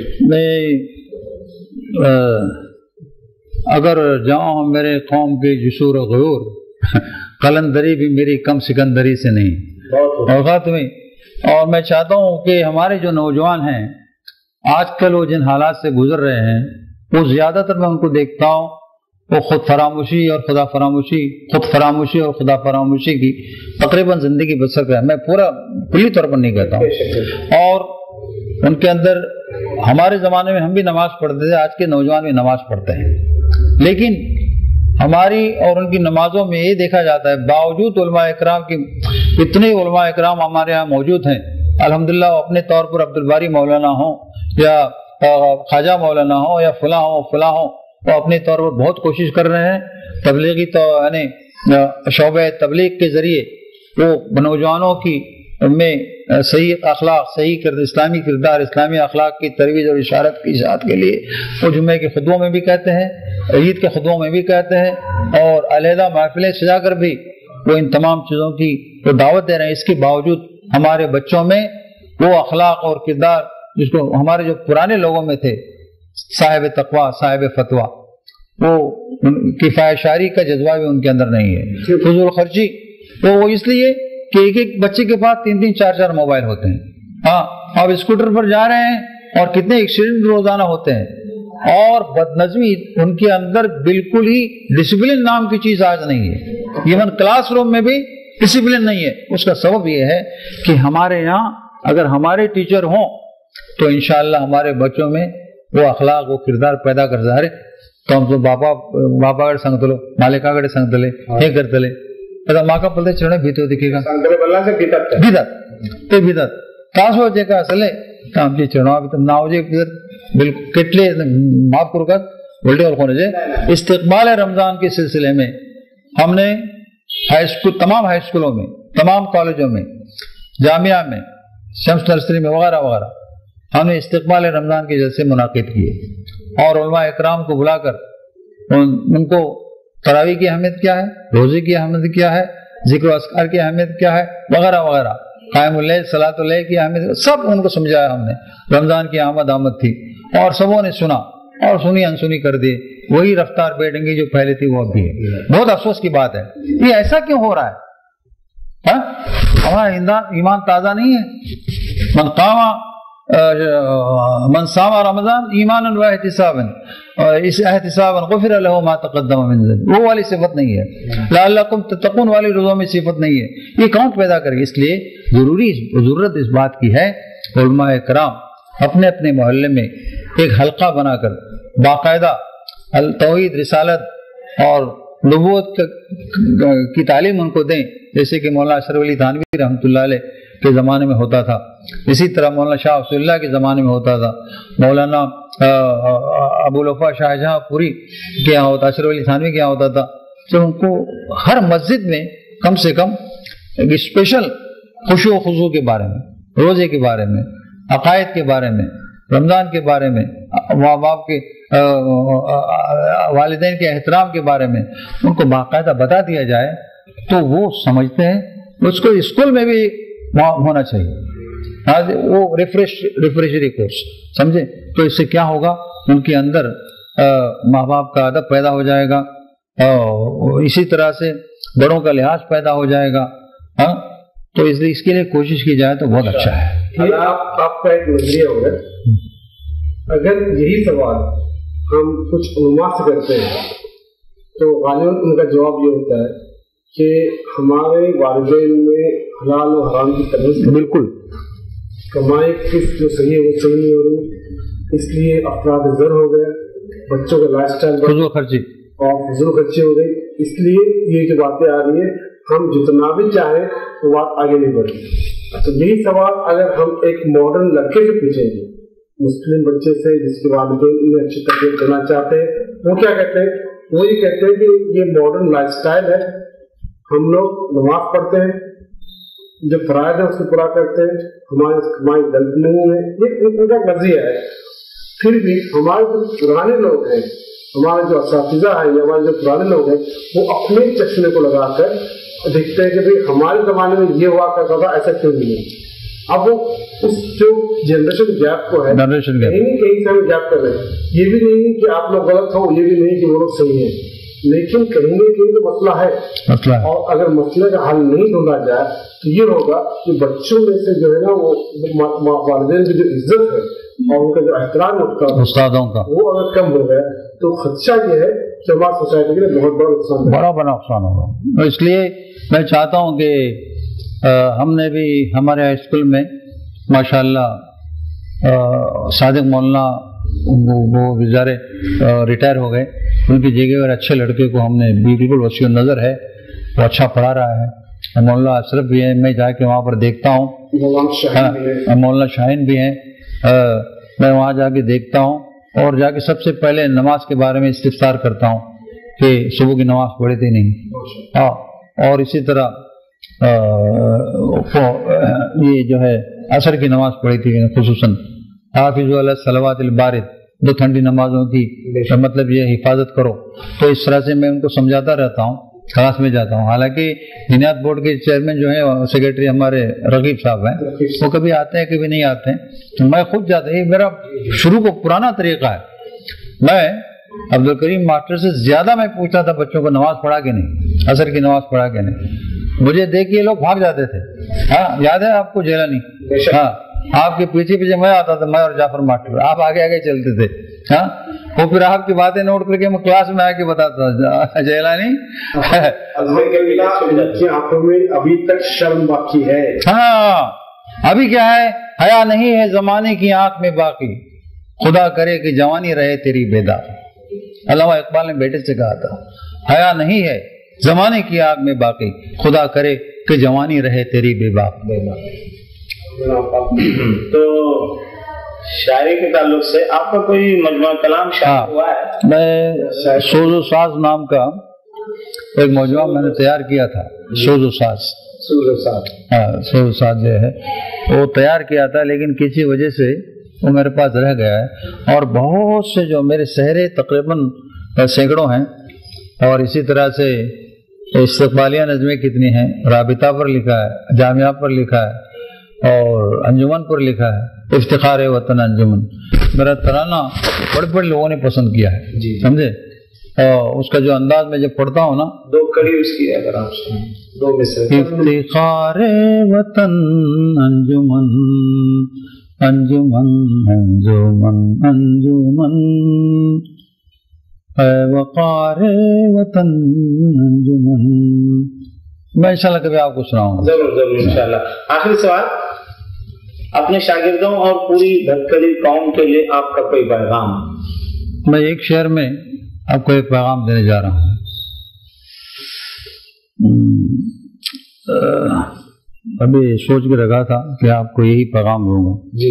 अगर जाऊं मेरे कौम के जसूर गयूर कलंदरी भी मेरी कम सिकंदरी से नहीं होगा तुम्हें. और मैं चाहता हूँ कि हमारे जो नौजवान हैं आजकल वो जिन हालात से गुजर रहे हैं वो ज्यादातर मैं उनको देखता हूँ वो खुद फरामोशी और खुदा फरामोशी की तकरीबन जिंदगी बसर कर. मैं पूरा खुली तौर पर नहीं कहता हूँ. और उनके अंदर हमारे जमाने में हम भी नमाज पढ़ते थे, आज के नौजवान भी नमाज पढ़ते हैं, लेकिन हमारी और उनकी नमाजों में ये देखा जाता है बावजूद उलमा इकराम की इतने उलमा इकराम हमारे यहाँ मौजूद हैं अल्हम्दुलिल्लाह. अपने तौर पर अब्दुल बारी मौलाना हो या ख्वाजा मौलाना हो या फला हो वो अपने तौर पर बहुत कोशिश कर रहे हैं. तबलीगी तो यानी शोबे तबलीग के जरिए वो नौजवानों की में सही अखलाक, सही इस्लामी किरदार, इस्लामी अखलाक की तरवीज और इशारत की इशाअत के लिए वो जुम्मे के खुतबों में भी कहते हैं, ईद के खुतबों में भी कहते हैं और अलहदा महफिलें सजा कर भी वो इन तमाम चीज़ों की वो दावत दे रहे हैं. इसके बावजूद हमारे बच्चों में वो अखलाक और किरदार जिसको हमारे जो पुराने लोगों में थे, साहिब तकवा, साहिब फतवा, वो किफायशारी का जज्बा भी उनके अंदर नहीं है. फजूल खर्ची तो वो इसलिए कि एक एक बच्चे के पास 3-3, 4-4 मोबाइल होते हैं. हाँ, अब स्कूटर पर जा रहे हैं और कितने एक्सीडेंट रोजाना होते हैं और बदनज़मी उनके अंदर बिल्कुल ही डिसिप्लिन नाम की चीज आज नहीं है. इवन क्लासरूम में भी डिसिप्लिन नहीं है. उसका सबब यह है कि हमारे यहाँ अगर हमारे टीचर हों तो इंशाअल्लाह हमारे बच्चों में वो अखलाक, वो किरदार पैदा कर जा रहे. तो हम तो बापाकडे सांगतलो, मालिकाकडे सांगतले, हे करतले. आता माका पलते चरण भीतो दिखेगा ते भितात तास हो का असले तर आमची चरणा भितर नाव जे बिल्कुल कितले माफ करू का उल्टे और कोने इस्तिकबाल रमजान के सिलसिले में हमने हाई स्कूल, तमाम हाई स्कूलों में, तमाम कॉलेजों में, जामिया में, शम्स नर्सरी में वगैरह वगैरह हमने इस्तिकबाल रमजान के जैसे मुनाकिद किए और उलमा इकराम को बुलाकर उनको तरावी की अहमियत क्या है, रोजे की अहमियत क्या है, जिक्र अस्कार की अहमियत क्या है वगैरह वगैरह, कायमुल लैल, सलातुल लैल की अहमियत सब उनको समझाया हमने. रमजान की आमद थी और सबों ने सुना और सुनी अनसुनी कर दी. वही रफ्तार बैठेंगी जो पहले थी वो अब भी है. बहुत अफसोस की बात है. ये ऐसा क्यों हो रहा है? हमारा ईमान ताजा नहीं है. मन सामा रमजान ईमान व एहतिसाबन, इस एहतिसाबन गुफिर लहु मा तक़द्दम मिन ज़ंब, वो वाली सिफत नहीं है. लअल्लकुम तत्तक़ून वाली रोज़ों में सिफत नहीं है. ये कौन पैदा करेगी? इसलिए जरूरत इस बात की है उलमा इकराम अपने अपने मोहल्ले में एक हल्का बनाकर बाकायदा तौहीद, रिसालत और नबूवत की तालीम उनको दें, जैसे कि मौलाना अशरफ अली थानवी रहमतुल्लाह अलैह के ज़माने में होता था. इसी तरह मौलाना शाह अब्दुल्लाह के ज़माने में होता था, मौलाना अबुल वफा शाहजहांपुरी के यहाँ होता, अशरफ अली थानवी के यहाँ होता था. तो उनको हर मस्जिद में कम से कम एक स्पेशल खुशू खुशू के बारे में, रोजे के बारे में, अकायद के बारे में, रमजान के बारे में, माँ बाप के वालिदैन के एहतराम के बारे में उनको बाकायदा बता दिया जाए तो वो समझते हैं. उसको स्कूल में भी होना चाहिए वो रिफ्रेशरी कोर्स, समझे. तो इससे क्या होगा, उनके अंदर माँ बाप का अदब पैदा हो जाएगा, इसी तरह से बड़ों का लिहाज पैदा हो जाएगा. तो इसलिए इसके लिए कोशिश की जाए तो बहुत अच्छा है. आपका एक नजरिया होगा, अगर यही सवाल हम कुछ उलमा से करते हैं तो गालिबन उनका जवाब ये होता है कि हमारे वालिदैन में हलाल और हराम की तमीज़, बिल्कुल कमाई किस जो सही है वो सही नहीं हो रही, इसलिए अफराद ज़र हो गए, बच्चों का लाइफ स्टाइल फजूल खर्ची हो गई. इसलिए ये जो बातें आ रही है हम जितना भी चाहें तो बात आगे नहीं बढ़ती. तो यही सवाल अगर हम एक मॉडर्न लड़के से पूछेंगे, मुस्लिम बच्चे से जिसके वालिदैन उन्हें अच्छी तरबियत देना चाहते हैं, वो क्या कहते हैं وہ یہ کہتے ہیں کہ یہ ماڈرن لائف اسٹائل ہے, ہم لوگ نماز پڑھتے ہیں, جو فرائض ہے اس کو پورا کرتے ہیں, ہماری غلطی نہیں ہے, یہ ان کا نظریہ ہے. پھر بھی ہمارے جو پرانے لوگ ہیں, ہمارے جو اساتذہ ہیں, ہمارے جو پرانے لوگ ہیں, وہ اپنے چشمے کو لگا کر دیکھتے ہیں کہ ہمارے زمانے میں یہ ہوا کرتا تھا, ایسا کیوں نہیں ہے. اب وہ اس جو جنریشن گیپ کو ہے کہیں سے ہم گیپ کر رہے ہیں. یہ بھی نہیں کہ آپ لوگ غلط ہو, یہ بھی نہیں کہ وہ لوگ صحیح ہیں, لیکن کہیں نہ کہیں تو مسئلہ ہے. اور اگر مسئلے کا حل نہیں ڈھونڈا جائے تو یہ ہوگا کہ بچوں میں سے جو ہے نا وہ والدین کی جو عزت ہے اور ان کا جو احترام ہوتا ہے استادوں کا, وہ اگر کم ہو گیا تو خدشہ یہ ہے کہ ہماری سوسائٹی کے لیے بہت بڑا نقصان, بڑا نقصان ہوگا. اس لیے میں چاہتا ہوں کہ ہم نے بھی ہمارے ہائی اسکول میں ماشاءاللہ صادق مولانا وہ بیچارے ریٹائر ہو گئے, ان کی جگہ اور اچھے لڑکے کو ہم نے بالکل وسیع نظر ہے, وہ اچھا پڑھا رہا ہے. مولانا اشرف بھی ہیں, میں جا کے وہاں پر دیکھتا ہوں, مولانا شاہین بھی ہیں, میں وہاں جا کے دیکھتا ہوں اور جا کے سب سے پہلے نماز کے بارے میں استفسار کرتا ہوں کہ صبح کی نماز پڑھی تھی نہیں. ہاں, اور اسی طرح یہ جو ہے عصر کی نماز پڑھی تھی خصوصاً, حافظ علی صلوات البارد, دو ٹھنڈی نمازوں کی مطلب یہ حفاظت کرو. تو اس طرح سے میں ان کو سمجھاتا رہتا ہوں, کلاس میں جاتا ہوں. حالانکہ دینیات بورڈ کے چیئرمین جو ہیں سیکرٹری ہمارے رغیب صاحب ہیں, وہ کبھی آتے ہیں کبھی نہیں آتے ہیں, میں خود جاتا ہوں. یہ میرا شروع کو پرانا طریقہ ہے. میں عبدالکریم ماسٹر سے زیادہ میں پوچھتا تھا بچوں کو نماز پڑھا کے نہیں, عصر کی نماز پڑھا کے نہیں. مجھے دیکھ کے لوگ بھاگ جاتے تھے. ہاں, یاد ہے آپ کو جیلانی؟ ہاں, آپ کے پیچھے پیچھے میں آتا تھا, میں اور جعفر ماسٹر, آپ آگے آگے چلتے تھے. ہاں, وہ پھر آپ کی باتیں نوٹ کر کے میں کلاس میں آ کے بتاتا تھا جیلانی کی آنکھوں میں ابھی تک شرم باقی ہے. ہاں, ابھی کیا ہے, حیا نہیں ہے زمانے کی آنکھ میں باقی, خدا کرے کہ جوانی رہے تیری بیدار. علامہ اقبال نے بیٹے سے کہا تھا, حیا نہیں ہے زمانے کی آگ میں باقی, خدا کرے کہ جوانی رہے تیری بے باک. تو شاعری کے تعلق سے آپ کا کوئی مجموعہ کلام شائع ہوا ہے؟ میں سوز و ساز نام کا ایک مجموعہ میں نے تیار کیا تھا. سوز و ساز, ہاں, سوز و ساز جو ہے وہ تیار کیا تھا, لیکن کسی وجہ سے وہ میرے پاس رہ گیا ہے. اور بہت سے جو میرے سہرے تقریباً سینکڑوں ہیں, اور اسی طرح سے استقبالیہ نظمیں کتنی ہیں, رابطہ پر لکھا ہے, جامعہ پر لکھا ہے, اور انجمن پر لکھا ہے, افتخار وطن انجمن. میرا ترانہ بڑے بڑے لوگوں نے پسند کیا ہے, سمجھے. اس کا جو انداز میں جب پڑھتا ہوں نا, دو کڑی اس کی اگر آپ سے دو مصرے. افتخار وطن انجمن انجمن انجمن انجمن اے وقار وطن انجمن. میں انشاءاللہ کبھی آپ کو سناؤں گا. ضرور ضرور انشاءاللہ. آخری سوال, اپنے شاگردوں اور پوری بھٹکلی قوم کے لیے آپ کا کوئی پیغام؟ میں ایک شعر میں آپ کو ایک پیغام دینے جا رہا ہوں. ابھی سوچ کے رکھا تھا کہ آپ کو یہی پیغام دوں گا. جی.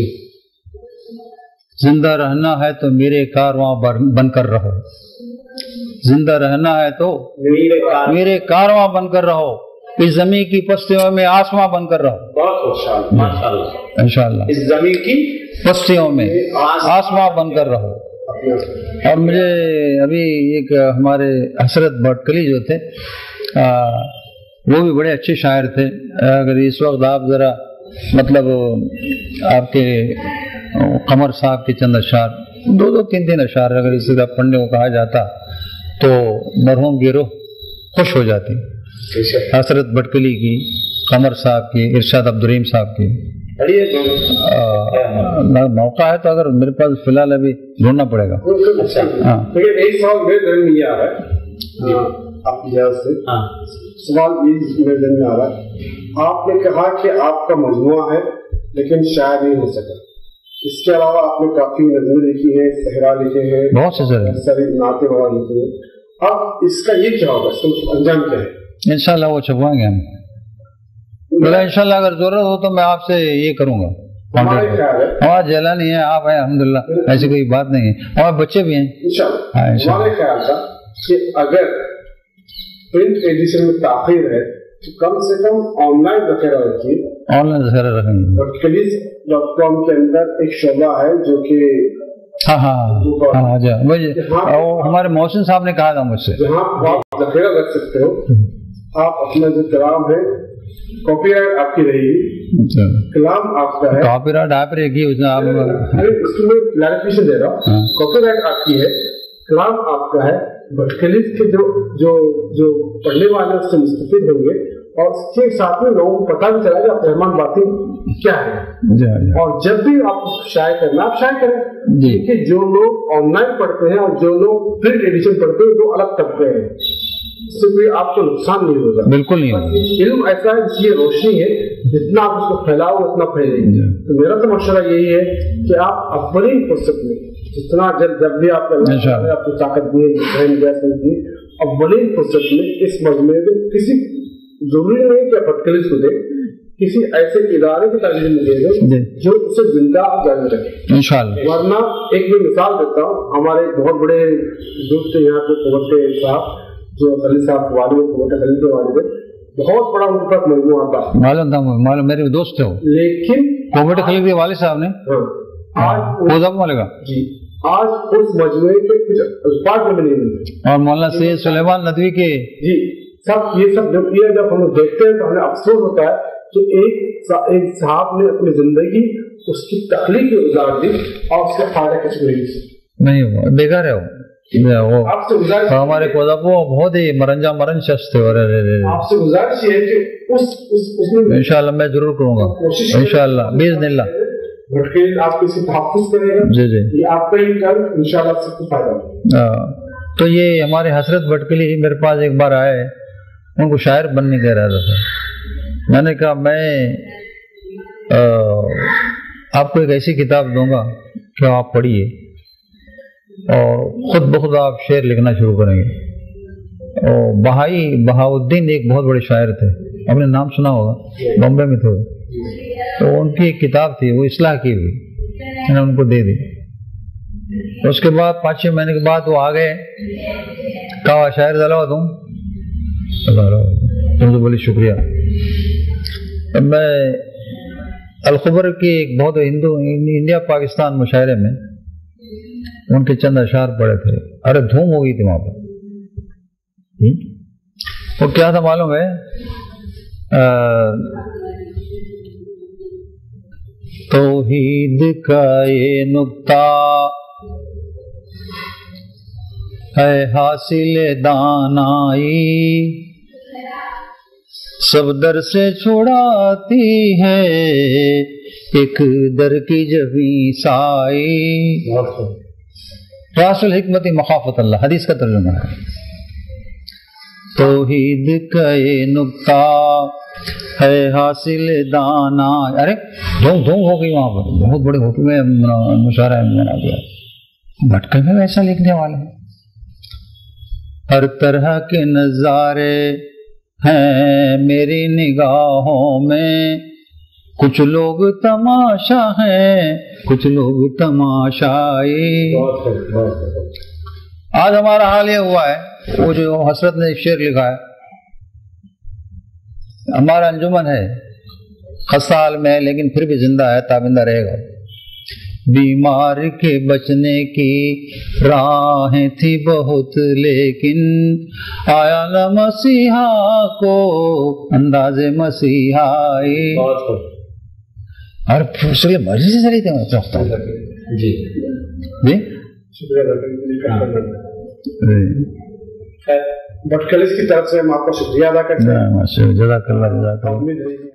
زندہ رہنا ہے تو میرے کارواں بن کر رہو, زندہ رہنا ہے تو میرے کارواں بن کر رہو, اس زمین کی پستیوں میں آسماں بن کر رہو. بہت ماشاءاللہ انشاءاللہ. اس زمین کی پستیوں میں آسماں بن کر رہو. اور مجھے ابھی ایک ہمارے حضرت بھٹکلی جو تھے, وہ بھی بڑے اچھے شاعر تھے. اگر اس وقت آپ ذرا مطلب آپ کے قمر صاحب کے چند اشعار, دو دو تین تین اشعار اگر اس طرح پڑھنے کو کہا جاتا تو مرحوم کی روح خوش ہو جاتی. حضرت بھٹکلی کی, قمر صاحب کی, ارشاد عبدالرحیم صاحب کی. موقع ہے تو اگر میرے پاس فی الحال ابھی ڈھونڈنا پڑے گا. ہاں, ایک سوال میرے ذہن میں آ رہا ہے آپ کی اجازت سے. سوال یہ میرے ذہن میں آ رہا ہے, آپ نے کہا کہ آپ کا مجموعہ ہے لیکن شاعر نہیں ہو سکا. اس کے علاوہ آپ نے کافی نظمیں لکھی ہیں, صحرا لکھے ہیں, بہت سے ساری نعتیں وغیرہ لکھی ہیں. اب اس کا یہ کیا ہوگا, اس کا انجام کیا ہے؟ انشاءاللہ وہ چھپوائیں گے ہم. انشاءاللہ اگر ضرورت ہو تو میں آپ سے یہ کروں گا. ہمارا جیلانی ہے, آپ ہیں, الحمدللہ, ایسی کوئی بات نہیں ہے. ہمارے بچے بھی ہیں. ہمارے خیال کا کہ اگر پرنٹ ایڈیشن میں تاخیر ہے تو کم سے کم آن لائن ذخیرہ رکھیے. آن لائن ذخیرہ رکھیں گے. bhatkallys.com کے اندر ایک شعبہ ہے جو کہ ہمارے محسن صاحب نے کہا تھا مجھ سے, جہاں آپ ذخیرہ رکھ سکتے ہو. آپ اپنا جو کلام ہے, کاپی رائٹ آپ کی رہے گی, کلام آپ کا ہے, کاپی رائٹ آپ رہے گی. اس میں کلیریفیکیشن دے رہا ہوں, کاپی رائٹ آپ کی ہے, کلام آپ کا ہے. بھٹکلیز کے جو پڑھنے والے اس سے مستفید ہوں گے, اور اس کے ساتھ میں لوگوں کو پتہ بھی چلا کہ عبدالرحمان باطن کیا ہے. اور جب بھی آپ شائع کرنا, آپ شائع کریں, کیونکہ جو لوگ آن لائن پڑھتے ہیں اور جو لوگ پرنٹ ایڈیشن پڑھتے ہیں وہ الگ طبقے ہیں. اس سے کوئی آپ کو نقصان نہیں ہوگا, بالکل نہیں ہوگا. علم ایسا ہے جس کی روشنی ہے, جتنا آپ اس کو پھیلاؤ اتنا پھیلے گی. تو میرا تو مشورہ یہی ہے کہ آپ اولین فرصت میں جتنا جب بھی آپ کو طاقت دی, اولین فرصت میں اس مجموعے کو کسی ضروری نہیں کہ بھٹکلیز کو دے, کسی ایسے ادارے کی تعلیم دے دیں جو اسے زندہ جاری رکھے انشاءاللہ. ورنہ ایک میں مثال دیتا ہوں, ہمارے بہت بڑے دوست تھے یہاں پہ کوٹ صاحب, جو خلیل صاحب کے والد, کوٹ خلیل کے والد, بہت بڑا ان کے پاس مجموعہ تھا. معلوم میرے دوست تھے, لیکن کوٹ خلیل کے والد صاحب نے آج اس مجموعے کے کچھ الفاظ میں نہیں ملتے. اور مولانا سید سلیمان ندوی کے سب یہ سب جب ہم دیکھتے ہیں تو ہمیں افسوس ہوتا ہے کہ ایک صاحب نے اپنی زندگی اس کی تخلیق میں گزار دی اور اس کا فائدہ کچھ نہیں ہوا, بیکار ہے وہ. آپ سے گزارش, ہمارے بہت ہی مرن شخص تھے. آپ سے گزارش یہ ہے کہ انشاءاللہ میں ضرور کروں گا, انشاءاللہ باذن اللہ. بھٹکلیز آپ کو تحفظ کرے گا, یہ آپ کا ہی کل انشاءاللہ سب کو فائدہ ہوگا. تو یہ ہمارے حضرت بھٹکلی میرے پاس ایک بار آئے, ان کو شاعر بننے کہہ رہا تھا. میں نے کہا میں آپ کو ایک ایسی کتاب دوں گا کہ آپ پڑھیے اور خود بخود آپ شعر لکھنا شروع کریں گے. اور بہاؤدین ایک بہت بڑے شاعر تھے, آپ نے نام سنا ہوگا, بمبے میں تھے. تو ان کی ایک کتاب تھی, وہ اصلاح کی ہوئی, میں نے ان کو دے دی. اس کے بعد 5-6 مہینے کے بعد وہ آ گئے, کہا شاعر دلوا دوں, تو بولے شکریہ. میں الخبر کی ایک بہت انڈیا پاکستان مشاعرے میں ان کے چند اشعار پڑے تھے. ارے دھوم ہو گئی تھی وہاں پر. وہ کیا تھا معلوم ہے, توحید کا یہ نقطہ ہے حاصل دانائی, سب در سے چھڑاتی ہے ایک در کی جبی سائی. راس الحکمت مخافت اللہ, حدیث کا ترجمہ ہے. توحید کا یہ نقطہ ہے حاصل دانا. ارے دھوم ہو گئی وہاں پر, بہت بڑے ہوٹل میں مشاعرہ بنا دیا. بھٹکل میں ویسا لکھنے والے ہیں. ہر طرح کے نظارے ہیں میری نگاہوں میں, کچھ لوگ تماشا ہیں کچھ لوگ تماشائی. آج ہمارا حال یہ ہوا ہے, وہ جو حسرت نے ایک شعر لکھا ہے, ہمارا انجمن ہے خستہ حال میں لیکن پھر بھی زندہ ہے, تابندہ رہے گا. بیمار کے بچنے کی راہیں تھی بہت لیکن آیا نہ مسیحا کو انداز مسیحائی. اور دوسرے مرضی سے چلی تھے. جی بھٹکلیز کی طرف سے ہم آپ کا شکریہ ادا کرتے ہیں. جزاک اللہ.